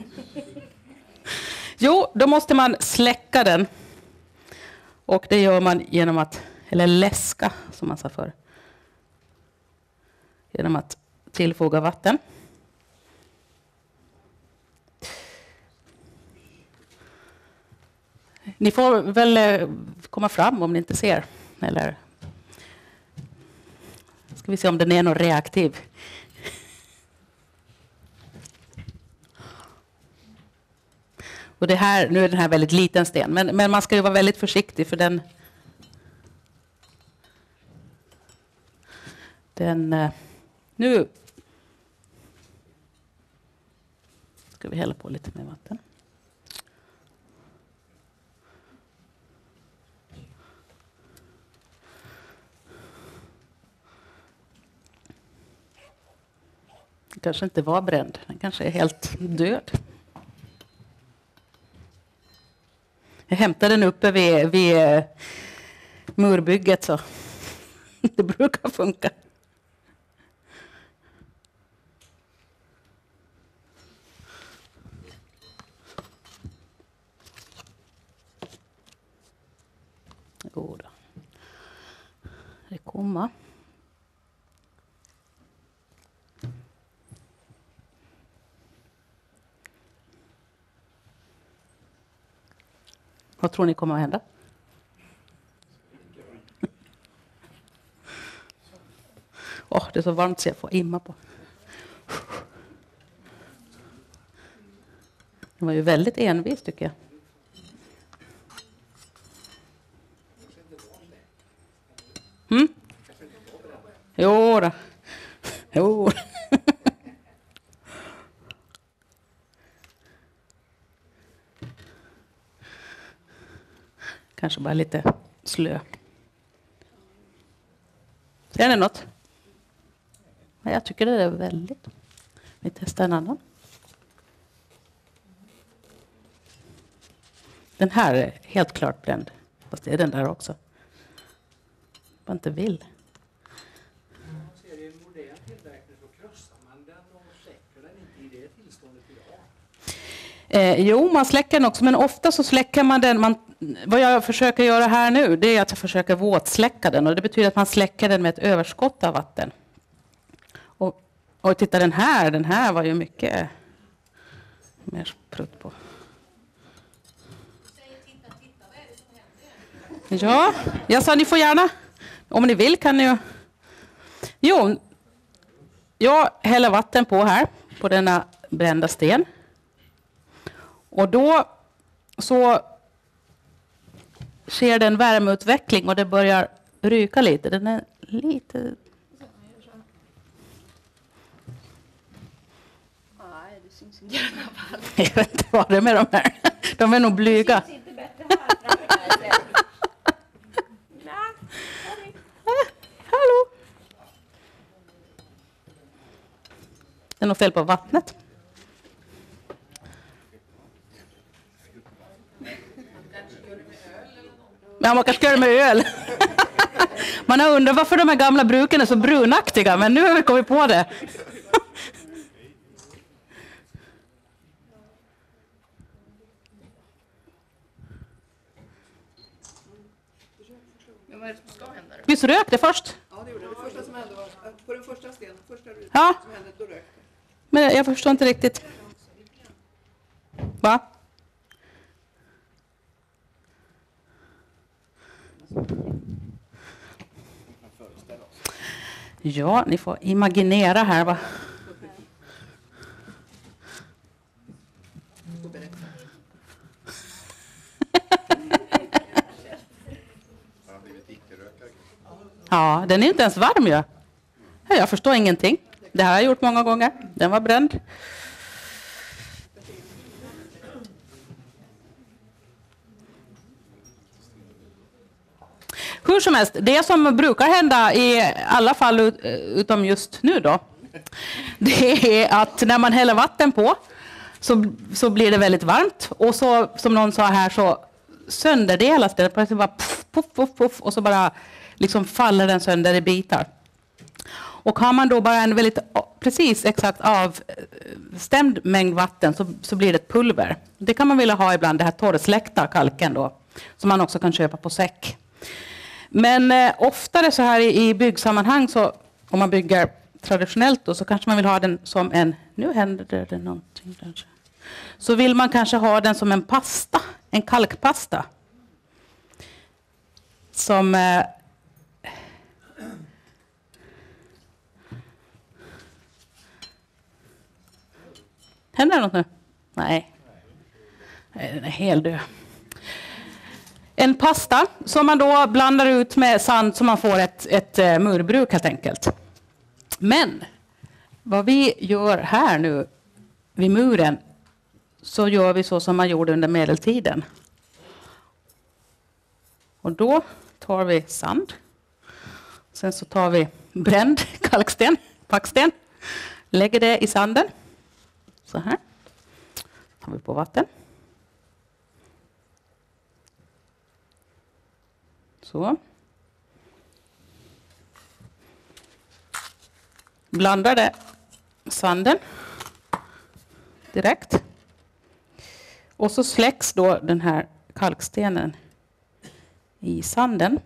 Jo, då måste man släcka den. Och det gör man genom att, eller läska som man sa förr. Genom att tillfoga vatten. Ni får väl komma fram om ni inte ser. Eller ska vi se om den är någon reaktiv. Och det här, nu är den här väldigt liten sten. Men man ska ju vara väldigt försiktig för den nu ska vi hälla på lite mer vatten. Den kanske inte var bränd. Den kanske är helt död. Jag hämtade den uppe vid murbygget så det brukar funka. Jo då. Det kommer. Vad tror ni kommer att hända? Det är så varmt så jag får imma på. Det var ju väldigt envis tycker jag. Jo då. Jo. Kanske bara lite slö. Ser ni något? Ja, jag tycker det är väldigt. Vi testar en annan. Den här är helt klart bränd. Fast det är den där också. Man inte vill. Ser det en modern tillverkning så krossar man den och släcker den inte i det tillståndet idag? Jo, man släcker den också, men ofta så släcker man den. Vad jag försöker göra här nu, det är att jag försöker våtsläcka den. Och det betyder att man släcker den med ett överskott av vatten. Och titta den här var ju mycket mer prutt på. Ja, jag sa ni får gärna. Om ni vill kan ni ju. Jo, jag häller vatten på här. På denna brända sten. Och då så sker det en värmeutveckling och det börjar ryka lite. Den är lite... Nej, det syns inte i alla fall. Jag vet inte vad det är med de här. De är nog blyga. Det syns inte bättre här. Hallå! Det är nog fel på vattnet. Ja, man kanske gör det med öl. Man har undrat varför de här gamla bruken är så brunaktiga, men nu har vi kommit på det. Men vad är det som ska hända då? Visst rök det först? Ja, det gjorde det. Det första som hände var att på den första stenen, första rutan Ja. som hände, då rökte det. Men jag förstår inte riktigt. Va? Ja, ni får imaginera här va. Och berätta. Har han blivit icke-rökare? Ja, den är inte ens varm ju. Ja, jag förstår ingenting. Det här har jag gjort många gånger. Den var bränd. Hur som helst, det som brukar hända i alla fall utom just nu då, det är att när man häller vatten på så blir det väldigt varmt och så som någon sa här så sönderdelas det. Det bara puff, puff, puff, puff, och så bara liksom faller den sönder i bitar. Och har man då bara en väldigt precis exakt avstämd mängd vatten så blir det ett pulver. Det kan man vilja ha ibland, det här torrsläckta kalken då, som man också kan köpa på säck. Men oftare så här i byggsammanhang så om man bygger traditionellt då, så kanske man vill ha den som en, nu händer det någonting där. Så vill man kanske ha den som en pasta, en kalkpasta. Som händer det något nu? Nej. Den är helt död. En pasta som man då blandar ut med sand så man får ett murbruk helt enkelt. Men vad vi gör här nu vid muren så gör vi så som man gjorde under medeltiden. Och då tar vi sand. Sen så tar vi bränd kalksten, packsten. Lägger det i sanden. Så här. Tar vi på vatten. Så. blandade sanden direkt. Och så släcks då den här kalkstenen i sanden.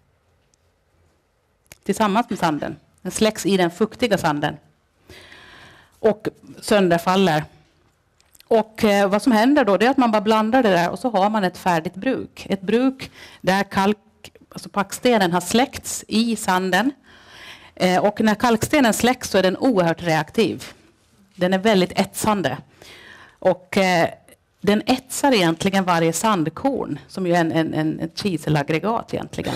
Tillsammans med sanden. Den släcks i den fuktiga sanden. Och sönderfaller. Och vad som händer då, det är att man bara blandar det där och så har man ett färdigt bruk. Ett bruk där alltså packstenen har släckts i sanden. Och när kalkstenen släcks så är den oerhört reaktiv. Den är väldigt etsande. Och den etsar egentligen varje sandkorn, som ju är ett kiselaggregat egentligen.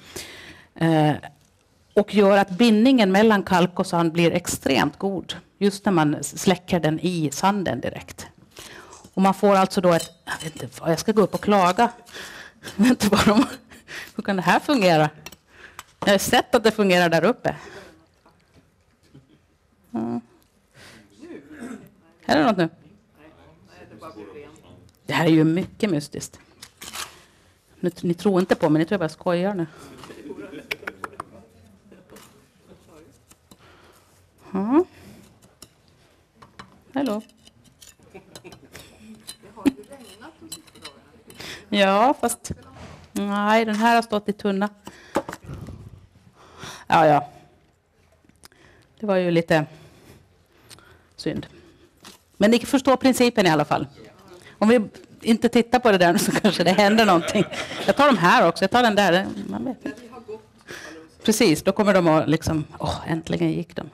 Och gör att bindningen mellan kalk och sand blir extremt god. Just när man släcker den i sanden direkt. Och man får alltså då ett... Jag vet inte vad, jag ska gå upp och klaga. Jag vet inte hur kan det här fungera? Jag har sett att det fungerar där uppe. Ja. Är det något nu? Det här är ju mycket mystiskt. Ni tror inte på mig, ni tror jag bara skojar nu. Ja. Hallå. Ja, fast nej, den här har stått i tunna. Ja. Det var ju lite synd. Men ni förstår principen i alla fall. Om vi inte tittar på det där så kanske det händer någonting. Jag tar de här också, jag tar den där. Man vet inte. Precis, då kommer de att liksom, äntligen gick de.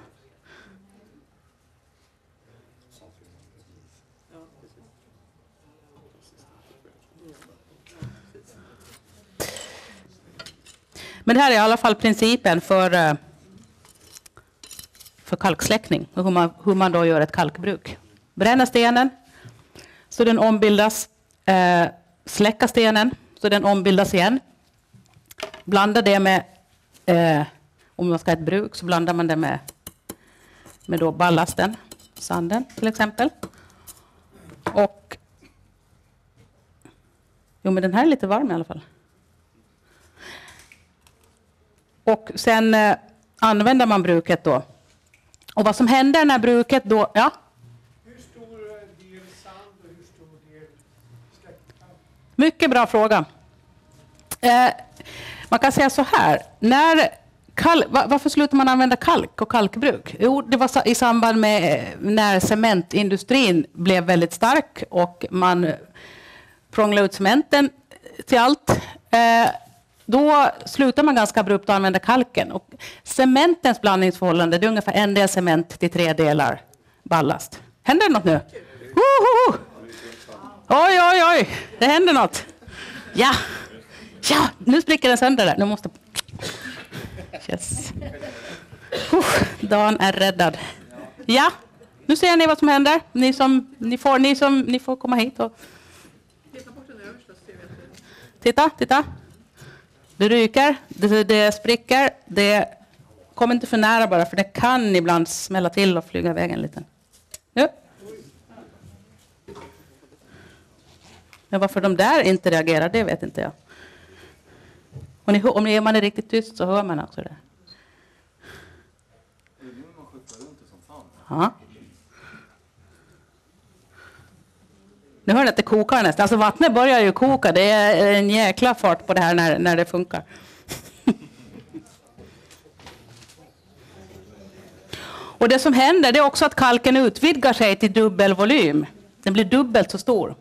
Men det här är i alla fall principen för kalksläckning. Och hur man då gör ett kalkbruk. Bränna stenen så den ombildas. Släcka stenen så den ombildas igen. Blanda det med, om man ska ha ett bruk så blandar man det med då ballasten. Sanden till exempel. Och men den här är lite varm i alla fall. Och sen använder man bruket då. Och vad som händer när bruket då... Ja? Hur stor del sand och hur stor del släckt kalk? Mycket bra fråga. Man kan säga så här. Varför slutar man använda kalk och kalkbruk? Jo, det var i samband med när cementindustrin blev väldigt stark och man prånglade ut cementen till allt. Då slutar man ganska abrupt att använda kalken. Och cementens blandningsförhållande det är ungefär 1 del cement till 3 delar ballast. Händer det något nu? Oj, det händer något. Ja, nu spricker den sönder där. Nu måste... Yes. Dan är räddad. Ja, nu ser ni vad som händer. Ni får komma hit. Och... Titta. Det ryker, det spricker, det kommer inte för nära bara för det kan ibland smälla till och flyga iväg en liten. Ja. Men varför de där inte reagerar, det vet inte jag. Och om man är riktigt tyst så hör man också det. Ja. Nu hör ni att det kokar nästan. Alltså vattnet börjar ju koka. Det är en jäkla fart på det här när det funkar. Och det som händer det är också att kalken utvidgar sig till dubbel volym. Den blir dubbelt så stor.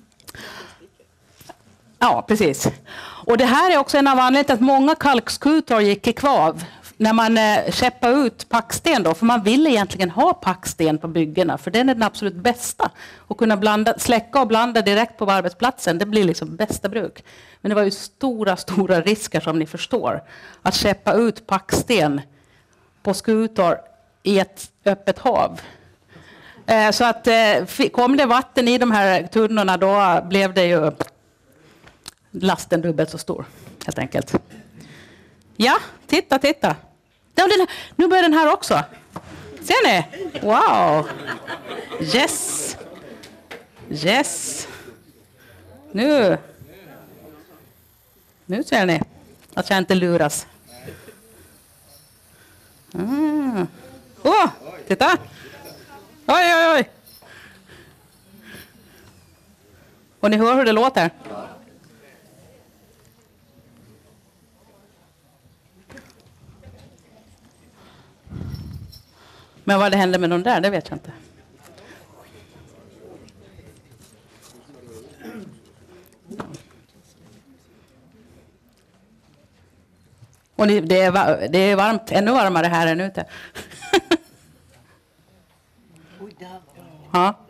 Ja, precis. Och det här är också en av anledningarna till att många kalkskutor gick i kvav. När man käppade ut packsten då, för man ville egentligen ha packsten på byggena, för den är den absolut bästa. Och kunna släcka och blanda direkt på arbetsplatsen, det blir liksom bästa bruk. Men det var ju stora risker som ni förstår. Att käppa ut packsten på skutor i ett öppet hav. Så att kom det vatten i de här tunnorna då blev det ju lasten dubbelt så stor, helt enkelt. Ja, titta. Nu börjar den här också. Ser ni? Wow. Yes. Nu ser ni att jag inte luras. Titta! Oj, oj, oj! Och ni hör hur det låter. Men vad det hände med de där, det vet jag inte. Och det är varmt, ännu varmare här än ute. Ja.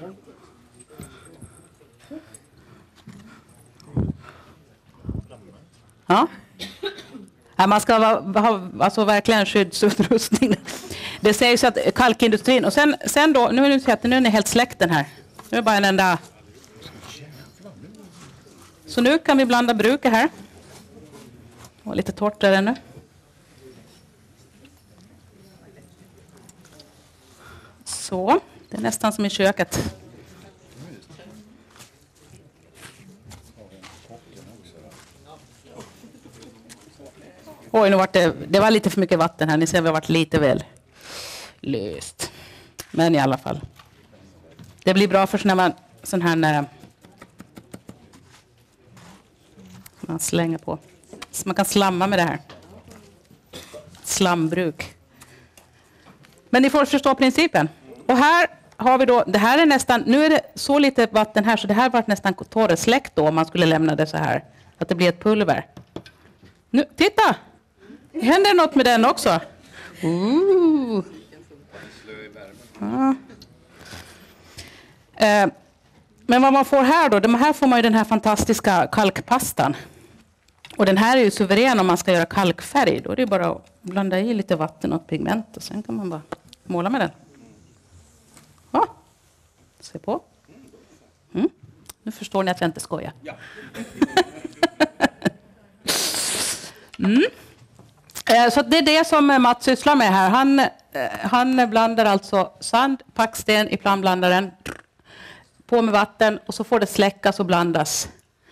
Ja. Ja, man ska ha alltså verkligen skyddsutrustning. Det sägs att kalkindustrin, och sen då, nu är ni helt släkten här. Nu är det bara en enda. Så nu kan vi blanda bruket här. Och lite torrt där ännu. Så, det är nästan som i köket. Oj, nu var det var lite för mycket vatten här. Ni ser, vi har varit lite väl löst. Men i alla fall. Det blir bra för när man sån här när man slänger på. Så man kan slamma med det här. Slambruk. Men ni får förstå principen. Och här har vi då, det här är nästan, nu är det så lite vatten här så det här var nästan torrsläckt då om man skulle lämna det så här. Att det blir ett pulver. Nu, titta! Händer något med den också? Ja. Men vad man får här då, här får man ju den här fantastiska kalkpastan. Och den här är ju suverän om man ska göra kalkfärg. Då är det bara att blanda i lite vatten och pigment och sen kan man bara måla med den. Ja, se på. Nu förstår ni att jag inte skojar. Ja. Så det är det som Mats sysslar med här. Han blandar alltså sand, packsten i plamblandaren. På med vatten och så får det släckas och blandas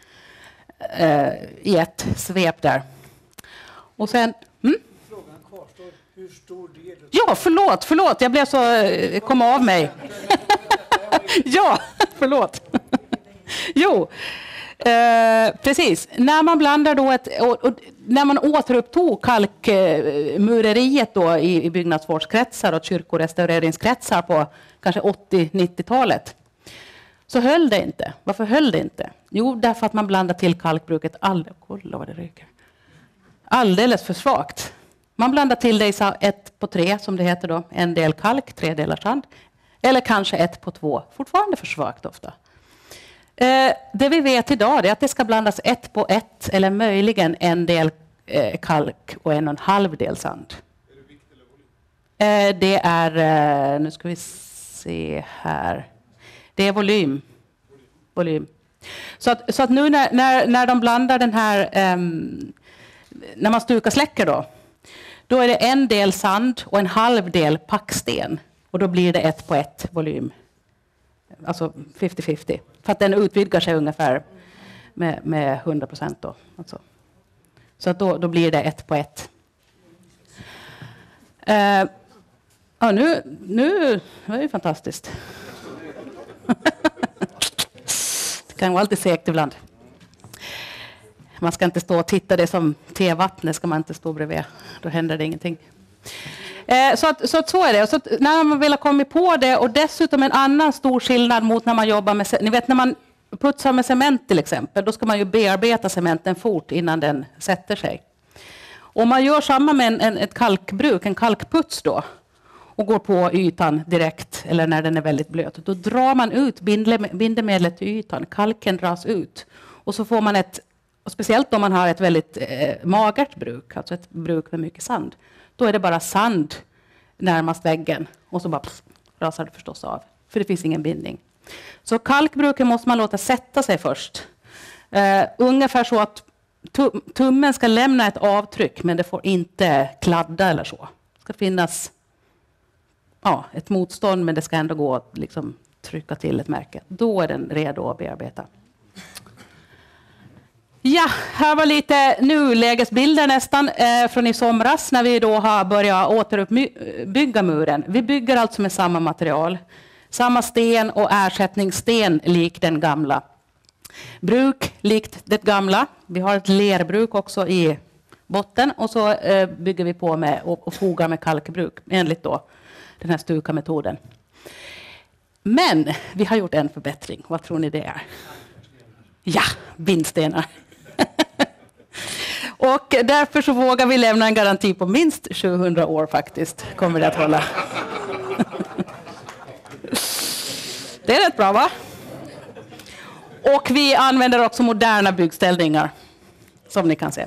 i ett svep där. Och sen... Frågan kvarstår, hur stor del... Ja, förlåt. Jag blev så... kom av mig. Ja, förlåt. Jo, precis. När man blandar då och när man återupptog kalkmureriet då i byggnadsvårdskretsar och kyrkorestaureringskretsar på kanske 80-90-talet så höll det inte. Varför höll det inte? Jo, därför att man blandar till kalkbruket kolla vad det ryker. Alldeles för svagt. Man blandar till det i 1:3 som det heter då. 1 del kalk, 3 delar sand. Eller kanske 1:2. Fortfarande för svagt ofta. Det vi vet idag är att det ska blandas 1:1 eller möjligen 1 del kalk och 1,5 del sand. Är det vikt eller volym? Det är, nu ska vi se här. Det är volym. Så att nu när de blandar den här, när man stukar släcker då är det 1 del sand och 1/2 del packsten. Och då blir det 1:1 volym. Alltså 50-50. För att den utvidgar sig ungefär med 100% då. Alltså. Så att då blir det 1:1. Ja, nu var det ju fantastiskt. Det kan vara alltid segt ibland. Man ska inte stå och titta, det som tevattnet ska man inte stå bredvid. Då händer det ingenting. Så är det. Så när man vill ha kommit på det, och dessutom en annan stor skillnad mot när man jobbar med, ni vet när man putsar med cement till exempel, då ska man ju bearbeta cementen fort innan den sätter sig. Om man gör samma med ett kalkbruk, en kalkputs då, och går på ytan direkt, eller när den är väldigt blöt, då drar man ut bindemedlet till ytan, kalken dras ut. Och så får man och speciellt om man har ett väldigt magert bruk, alltså ett bruk med mycket sand, då är det bara sand närmast väggen och så bara rasar det förstås av, för det finns ingen bindning. Så kalkbruken måste man låta sätta sig först. Ungefär så att tummen ska lämna ett avtryck, men det får inte kladda eller så. Det ska finnas ett motstånd, men det ska ändå gå att liksom trycka till ett märke. Då är den redo att bearbeta. Ja, här var lite nulägesbilder nästan från i somras när vi då har börjat återuppbygga muren. Vi bygger alltså med samma material. Samma sten och ersättningssten lik den gamla. Bruk likt det gamla. Vi har ett lerbruk också i botten och så bygger vi på med och fogar med kalkbruk enligt då den här Stuka-metoden. Men vi har gjort en förbättring. Vad tror ni det är? Ja, bindstenar. Och därför så vågar vi lämna en garanti på minst 700 år faktiskt. Kommer det att hålla. Det är rätt bra, va? Och vi använder också moderna byggställningar, som ni kan se.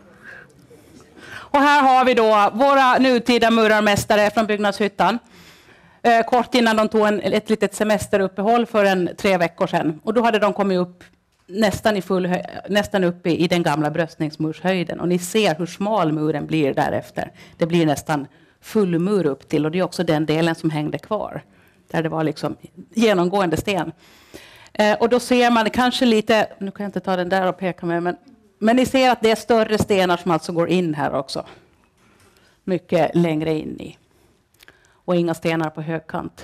Och här har vi då våra nutida murarmästare från Byggnadshyttan. Kort innan de tog ett litet semesteruppehåll för 3 veckor sedan. Och då hade de kommit upp nästan uppe i den gamla bröstningsmurshöjden. Och ni ser hur smal muren blir därefter. Det blir nästan full mur upp till. Och det är också den delen som hängde kvar. Där det var liksom genomgående sten. Och då ser man kanske lite, nu kan jag inte ta den där och peka med, men ni ser att det är större stenar som alltså går in här också. Mycket längre in i. Och inga stenar på högkant.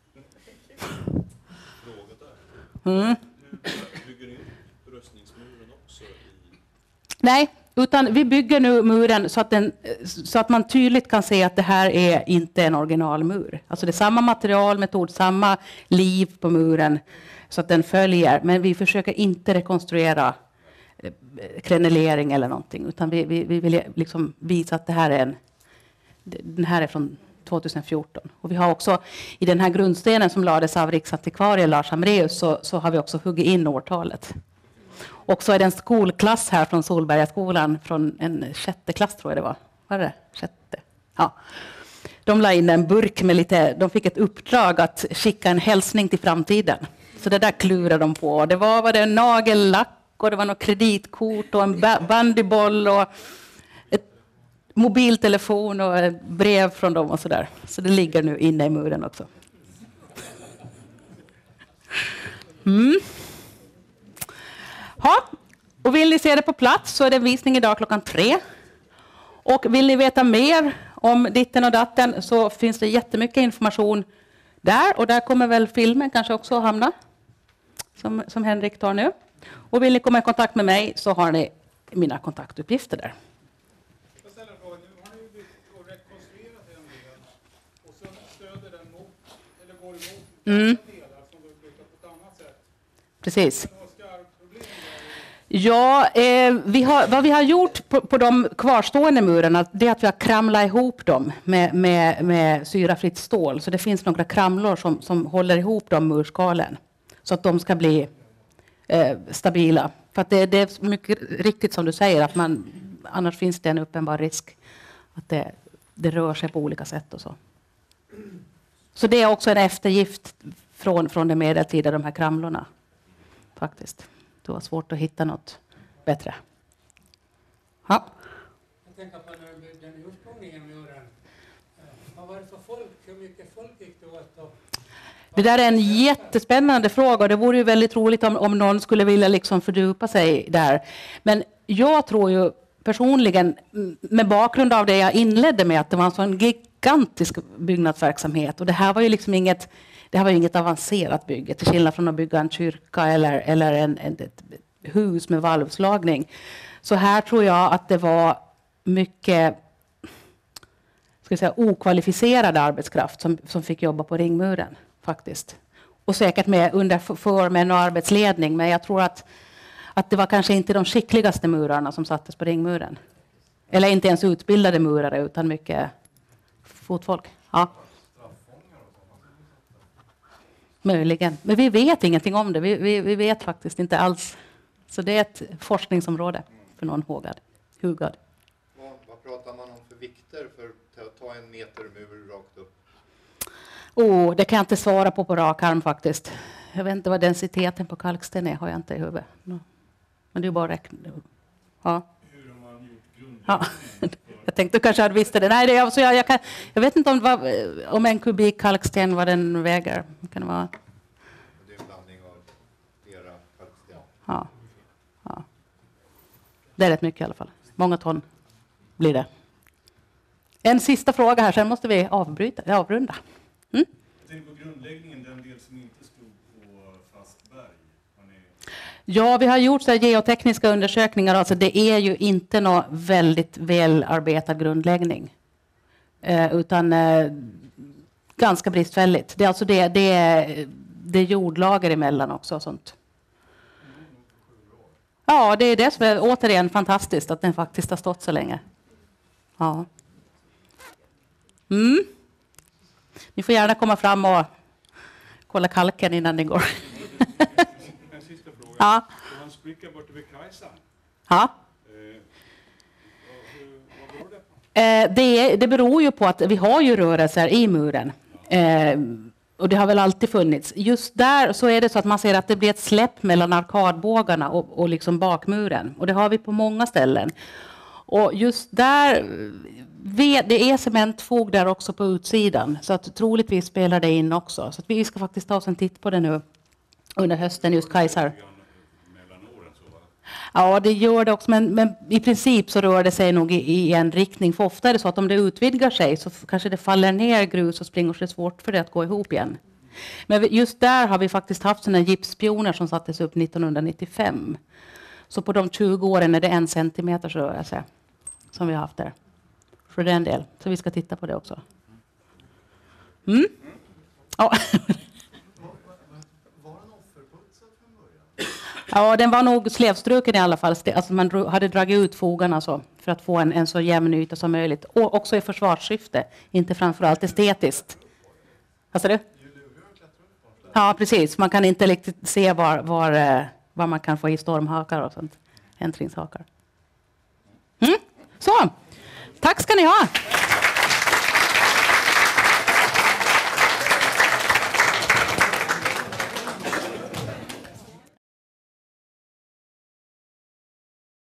Mm. Bygger ni upp röstningsmuren också? Nej, utan vi bygger nu muren så att man tydligt kan se att det här är inte en originalmur. Alltså det är samma materialmetod, samma liv på muren så att den följer. Men vi försöker inte rekonstruera krenelering eller någonting. Utan vi vill liksom visa att det här den här är från 2014. Och vi har också i den här grundstenen som lades av riksantikvarie Lars Hamreus så har vi också huggit in årtalet. Och så är det en skolklass här från Solbergaskolan från en 6:e klass tror jag det var. Var det 6:e? Ja. De la in en burk med de fick ett uppdrag att skicka en hälsning till framtiden. Så det där klurade de på. Det var en nagellack och det var något kreditkort och en bandyboll och mobiltelefon och brev från dem och sådär. Så det ligger nu inne i muren också. Ja, och vill ni se det på plats så är det en visning idag klockan 3. Och vill ni veta mer om ditten och datten så finns det jättemycket information där. Och där kommer väl filmen kanske också hamna. Som Henrik tar nu. Och vill ni komma i kontakt med mig så har ni mina kontaktuppgifter där. Precis. Ja, vad vi har gjort på de kvarstående murarna det är att vi har kramlat ihop dem med syrafritt stål. Så det finns några kramlor som håller ihop de murskalen. Så att de ska bli stabila. För att det är mycket riktigt som du säger att annars finns det en uppenbar risk att det rör sig på olika sätt och så. Så det är också en eftergift från det medeltida, de här kramlorna. Faktiskt. Det var svårt att hitta något bättre. Ja. Jag tänker på den ursprungliga muren. Vad var det för folk? Hur mycket folk gick det åt? Det där är en jättespännande fråga. Det vore ju väldigt roligt om någon skulle vilja liksom fördjupa sig där. Men jag tror ju personligen, med bakgrund av det jag inledde med, att det var en sån gigantisk byggnadsverksamhet. Och det här var ju liksom inget avancerat bygge, till skillnad från att bygga en kyrka eller ett hus med valvslagning. Så här tror jag att det var mycket okvalificerad arbetskraft som fick jobba på ringmuren faktiskt. Och säkert under förmän och arbetsledning, men jag tror att det var kanske inte de skickligaste murarna som sattes på ringmuren. Eller inte ens utbildade murare utan mycket fotfolk. Ja. Möjligen. Men vi vet ingenting om det. Vi vet faktiskt inte alls. Så det är ett forskningsområde för någon hugad. Vad pratar man om för vikter för att ta en meter mur rakt upp? Det kan jag inte svara på rak arm faktiskt. Jag vet inte vad densiteten på kalksten är. Har jag inte i huvudet. Men det är bara att räkna. Ja. Hur har man gjort grundläggningen? Ja. Jag tänkte kanske att visste det. Nej, det är alltså jag vet inte om en kubik kalksten vad den väger. Kan det vara? Det är en blandning av flera kalksten. Ja. Det är rätt mycket i alla fall. Många ton blir det. En sista fråga här, sen måste vi avrunda. Jag tänkte på grundläggningen, den del som inte stod på fast berg. Ja, vi har gjort så här geotekniska undersökningar. Alltså det är ju inte någon väldigt välarbetad grundläggning. Utan ganska bristfälligt. Det är alltså det är jordlager emellan också och sånt. Ja, det är det som är återigen fantastiskt att den faktiskt har stått så länge. Ja. Ni får gärna komma fram och kolla kalken innan ni går. En sista fråga. Ja. Det var en spricka borta vid Kajsan. Ja. Vad beror det på? Det beror ju på att vi har ju rörelser i muren. Och det har väl alltid funnits. Just där så är det så att man ser att det blir ett släpp mellan arkadbågarna och liksom bakmuren. Och det har vi på många ställen. Och just där, det är cementfog där också på utsidan. Så att troligtvis spelar det in också. Så att vi ska faktiskt ta oss en titt på det nu under hösten, just Kajsar. Ja, det gör det också. Men i princip så rör det sig nog i en riktning. För ofta är det så att om det utvidgar sig så kanske det faller ner grus och springor, så det är svårt för det att gå ihop igen. Men just där har vi faktiskt haft sådana gipspioner som sattes upp 1995. Så på de 20 åren är det 1 centimeters rörelse som vi har haft där. För den del. Så vi ska titta på det också. Ja. Ja, den var nog slevstruken i alla fall. Alltså man hade dragit ut fogarna så för att få en så jämn yta som möjligt. Och också i försvarssyfte, inte framförallt estetiskt. Alltså det? Ja, precis. Man kan inte riktigt se var man kan få i stormhakar och sånt. Äntringshakar. Så, tack ska ni ha.